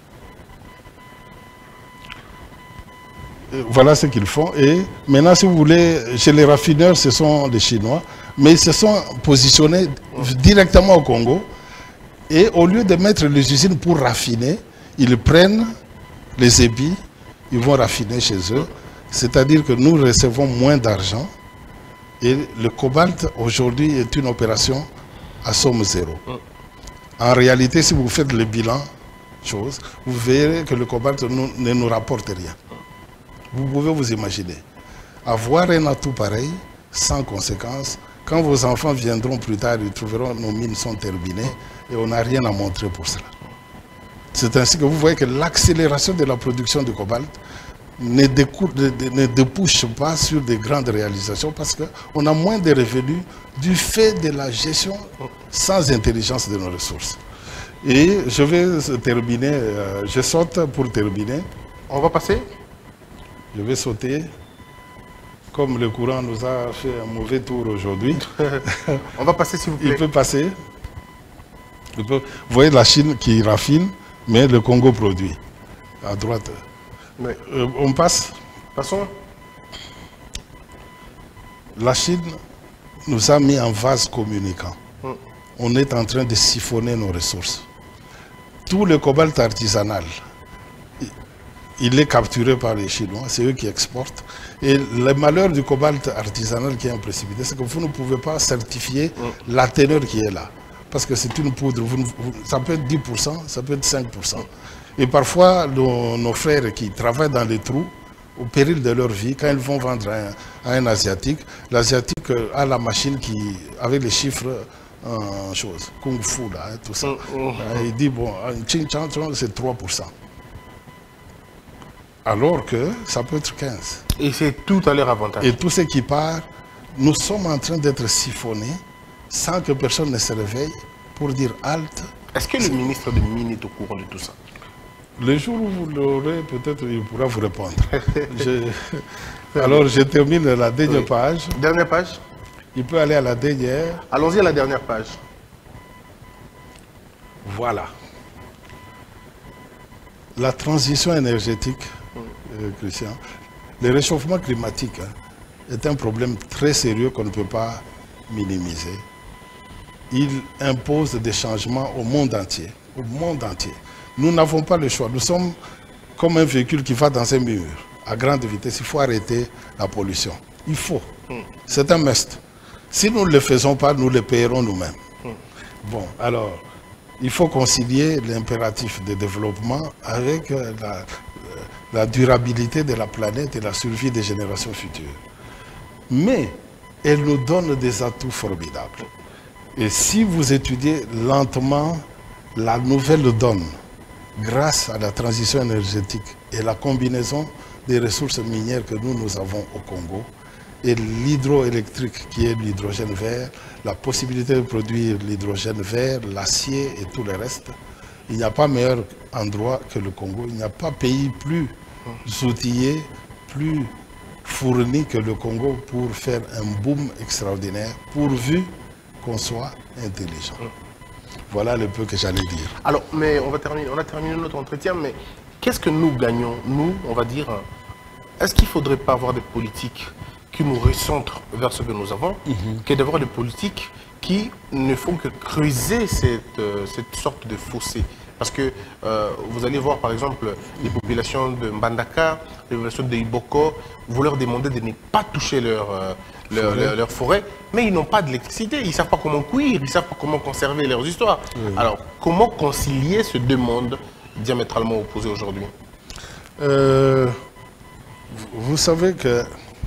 Voilà ce qu'ils font. Et maintenant, si vous voulez, chez les raffineurs, ce sont les Chinois. Mais ils se sont positionnés directement au Congo. Et au lieu de mettre les usines pour raffiner, ils prennent les ébis, ils vont raffiner chez eux. C'est-à-dire que nous recevons moins d'argent. Et le cobalt, aujourd'hui, est une opération à somme zéro. En réalité, si vous faites le bilan, vous verrez que le cobalt ne nous rapporte rien. Vous pouvez vous imaginer. Avoir un atout pareil, sans conséquence, quand vos enfants viendront plus tard, ils trouveront que nos mines sont terminées et on n'a rien à montrer pour cela. C'est ainsi que vous voyez que l'accélération de la production de cobalt ne débouche pas sur de grandes réalisations parce qu'on a moins de revenus du fait de la gestion sans intelligence de nos ressources. Et je vais terminer, je saute pour terminer. On va passer. Je vais sauter. comme le courant nous a fait un mauvais tour aujourd'hui, on va passer s'il vous plaît. Il peut passer. Vous voyez la Chine qui raffine, mais le Congo produit. À droite. Oui. On passe. Passons. La Chine nous a mis en vase communicant. On est en train de siphonner nos ressources. Tout le cobalt artisanal, il est capturé par les Chinois, c'est eux qui exportent. Et le malheur du cobalt artisanal qui est en précipité, c'est que vous ne pouvez pas certifier la teneur qui est là. Parce que c'est une poudre, ça peut être 10%, ça peut être 5%. Et parfois, nos frères qui travaillent dans les trous, au péril de leur vie, quand ils vont vendre à un Asiatique, l'Asiatique a la machine qui, avec les chiffres en chose, Kung Fu, là, tout ça. Il dit, bon, Ching Chang c'est 3%. Alors que ça peut être 15%. Et c'est tout à leur avantage. Et tout ce qui part, nous sommes en train d'être siphonnés sans que personne ne se réveille pour dire halte. Est-ce que le ministre de Mines est au courant de tout ça? Le jour où vous l'aurez, peut-être il pourra vous répondre. Alors je termine la dernière page. Dernière page. Il peut aller à la dernière. Allons-y à la dernière page. Voilà. La transition énergétique, Christian, le réchauffement climatique est un problème très sérieux qu'on ne peut pas minimiser. Il impose des changements au monde entier. Au monde entier. Nous n'avons pas le choix. Nous sommes comme un véhicule qui va dans un mur à grande vitesse. Il faut arrêter la pollution. Il faut. C'est un must. Si nous ne le faisons pas, nous le payerons nous-mêmes. Bon, alors, il faut concilier l'impératif de développement avec la durabilité de la planète et la survie des générations futures. Mais elle nous donne des atouts formidables. Et si vous étudiez lentement la nouvelle donne, grâce à la transition énergétique et la combinaison des ressources minières que nous avons au Congo, et l'hydroélectrique qui est l'hydrogène vert, la possibilité de produire l'hydrogène vert, l'acier et tout le reste, il n'y a pas meilleur endroit que le Congo. Il n'y a pas pays plus outillé, plus fourni que le Congo pour faire un boom extraordinaire, pourvu qu'on soit intelligent. Voilà le peu que j'allais dire. Alors, mais on a terminé notre entretien, mais qu'est-ce que nous gagnons, nous, on va dire, est-ce qu'il ne faudrait pas avoir des politiques qui nous recentrent vers ce que nous avons, que d'avoir des politiques qui ne font que creuser cette sorte de fossé? Parce que vous allez voir, par exemple, les populations de Mbandaka, les populations de Iboko, vous leur demandez de ne pas toucher leur forêt, mais ils n'ont pas d'électricité, ils ne savent pas comment cuire, ils ne savent pas comment conserver leurs histoires. Alors, comment concilier ces deux mondes diamétralement opposés aujourd'hui? Vous savez que,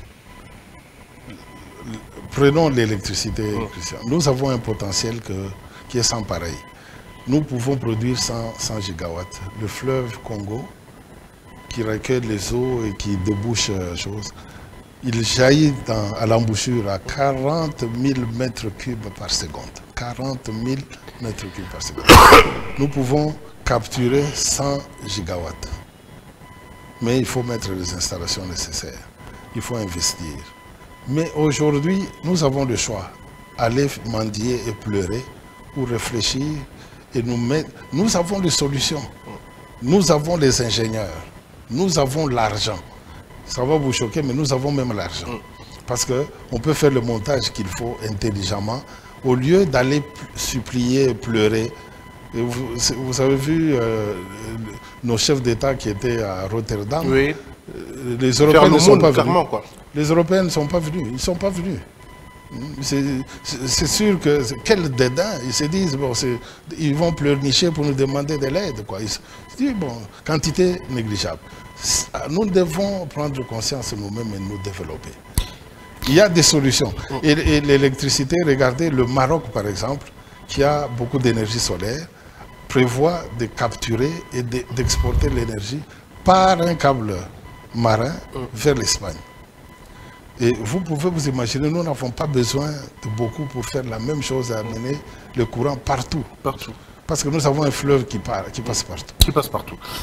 prenons l'électricité, Christian, nous avons un potentiel qui est sans pareil. Nous pouvons produire 100 gigawatts. Le fleuve Congo, qui recueille les eaux et qui débouche choses, il jaillit à l'embouchure à 40 000 mètres cubes par seconde. 40 000 mètres cubes par seconde. Nous pouvons capturer 100 gigawatts. Mais il faut mettre les installations nécessaires. Il faut investir. Mais aujourd'hui, nous avons le choix. Aller mendier et pleurer ou réfléchir et nous mettre. Nous avons les solutions. Nous avons les ingénieurs. Nous avons l'argent. Ça va vous choquer, mais nous avons même l'argent. Parce qu'on peut faire le montage qu'il faut intelligemment au lieu d'aller supplier, pleurer. Et vous avez vu nos chefs d'État qui étaient à Rotterdam. Oui. Les Européens ne sont pas venus. Quoi. Les Européens ne sont pas venus. Ils ne sont pas venus. C'est sûr que quel dédain. Ils se disent, bon, ils vont pleurnicher pour nous demander de l'aide. Ils se disent, bon, quantité négligeable. Nous devons prendre conscience nous-mêmes et nous développer. Il y a des solutions. Et l'électricité, regardez, le Maroc par exemple, qui a beaucoup d'énergie solaire, prévoit de capturer et d'exporter l'énergie par un câble marin vers l'Espagne. Et vous pouvez vous imaginer, nous n'avons pas besoin de beaucoup pour faire la même chose et amener le courant partout. Partout. Parce que nous avons un fleuve qui passe partout. Qui passe partout.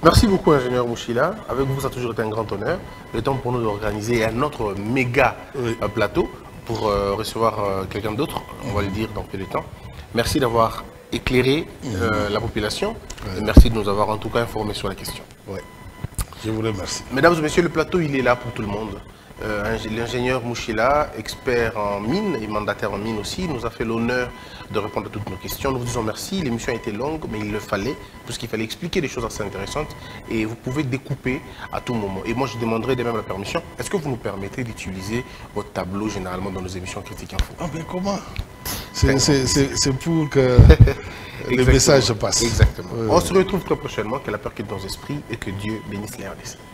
Merci beaucoup, ingénieur Mouchila. Avec vous, ça a toujours été un grand honneur. Le temps pour nous d'organiser un autre méga plateau pour recevoir quelqu'un d'autre, on va le dire dans peu de temps. Merci d'avoir éclairé la population. Et merci de nous avoir en tout cas informés sur la question. Oui, je vous remercie. Mesdames et messieurs, le plateau, il est là pour tout le monde. L'ingénieur Mouchila, expert en mine et mandataire en mine aussi, nous a fait l'honneur de répondre à toutes nos questions. Nous vous disons merci. L'émission a été longue, mais il le fallait, puisqu'il fallait expliquer des choses assez intéressantes. Et vous pouvez découper à tout moment. Et moi, je demanderai de même la permission. Est-ce que vous nous permettez d'utiliser votre tableau généralement dans nos émissions Critique Info? Ah ben comment? C'est pour que le message passe. Exactement. On se retrouve très prochainement. Que la paix quitte nos esprits et que Dieu bénisse les RDC.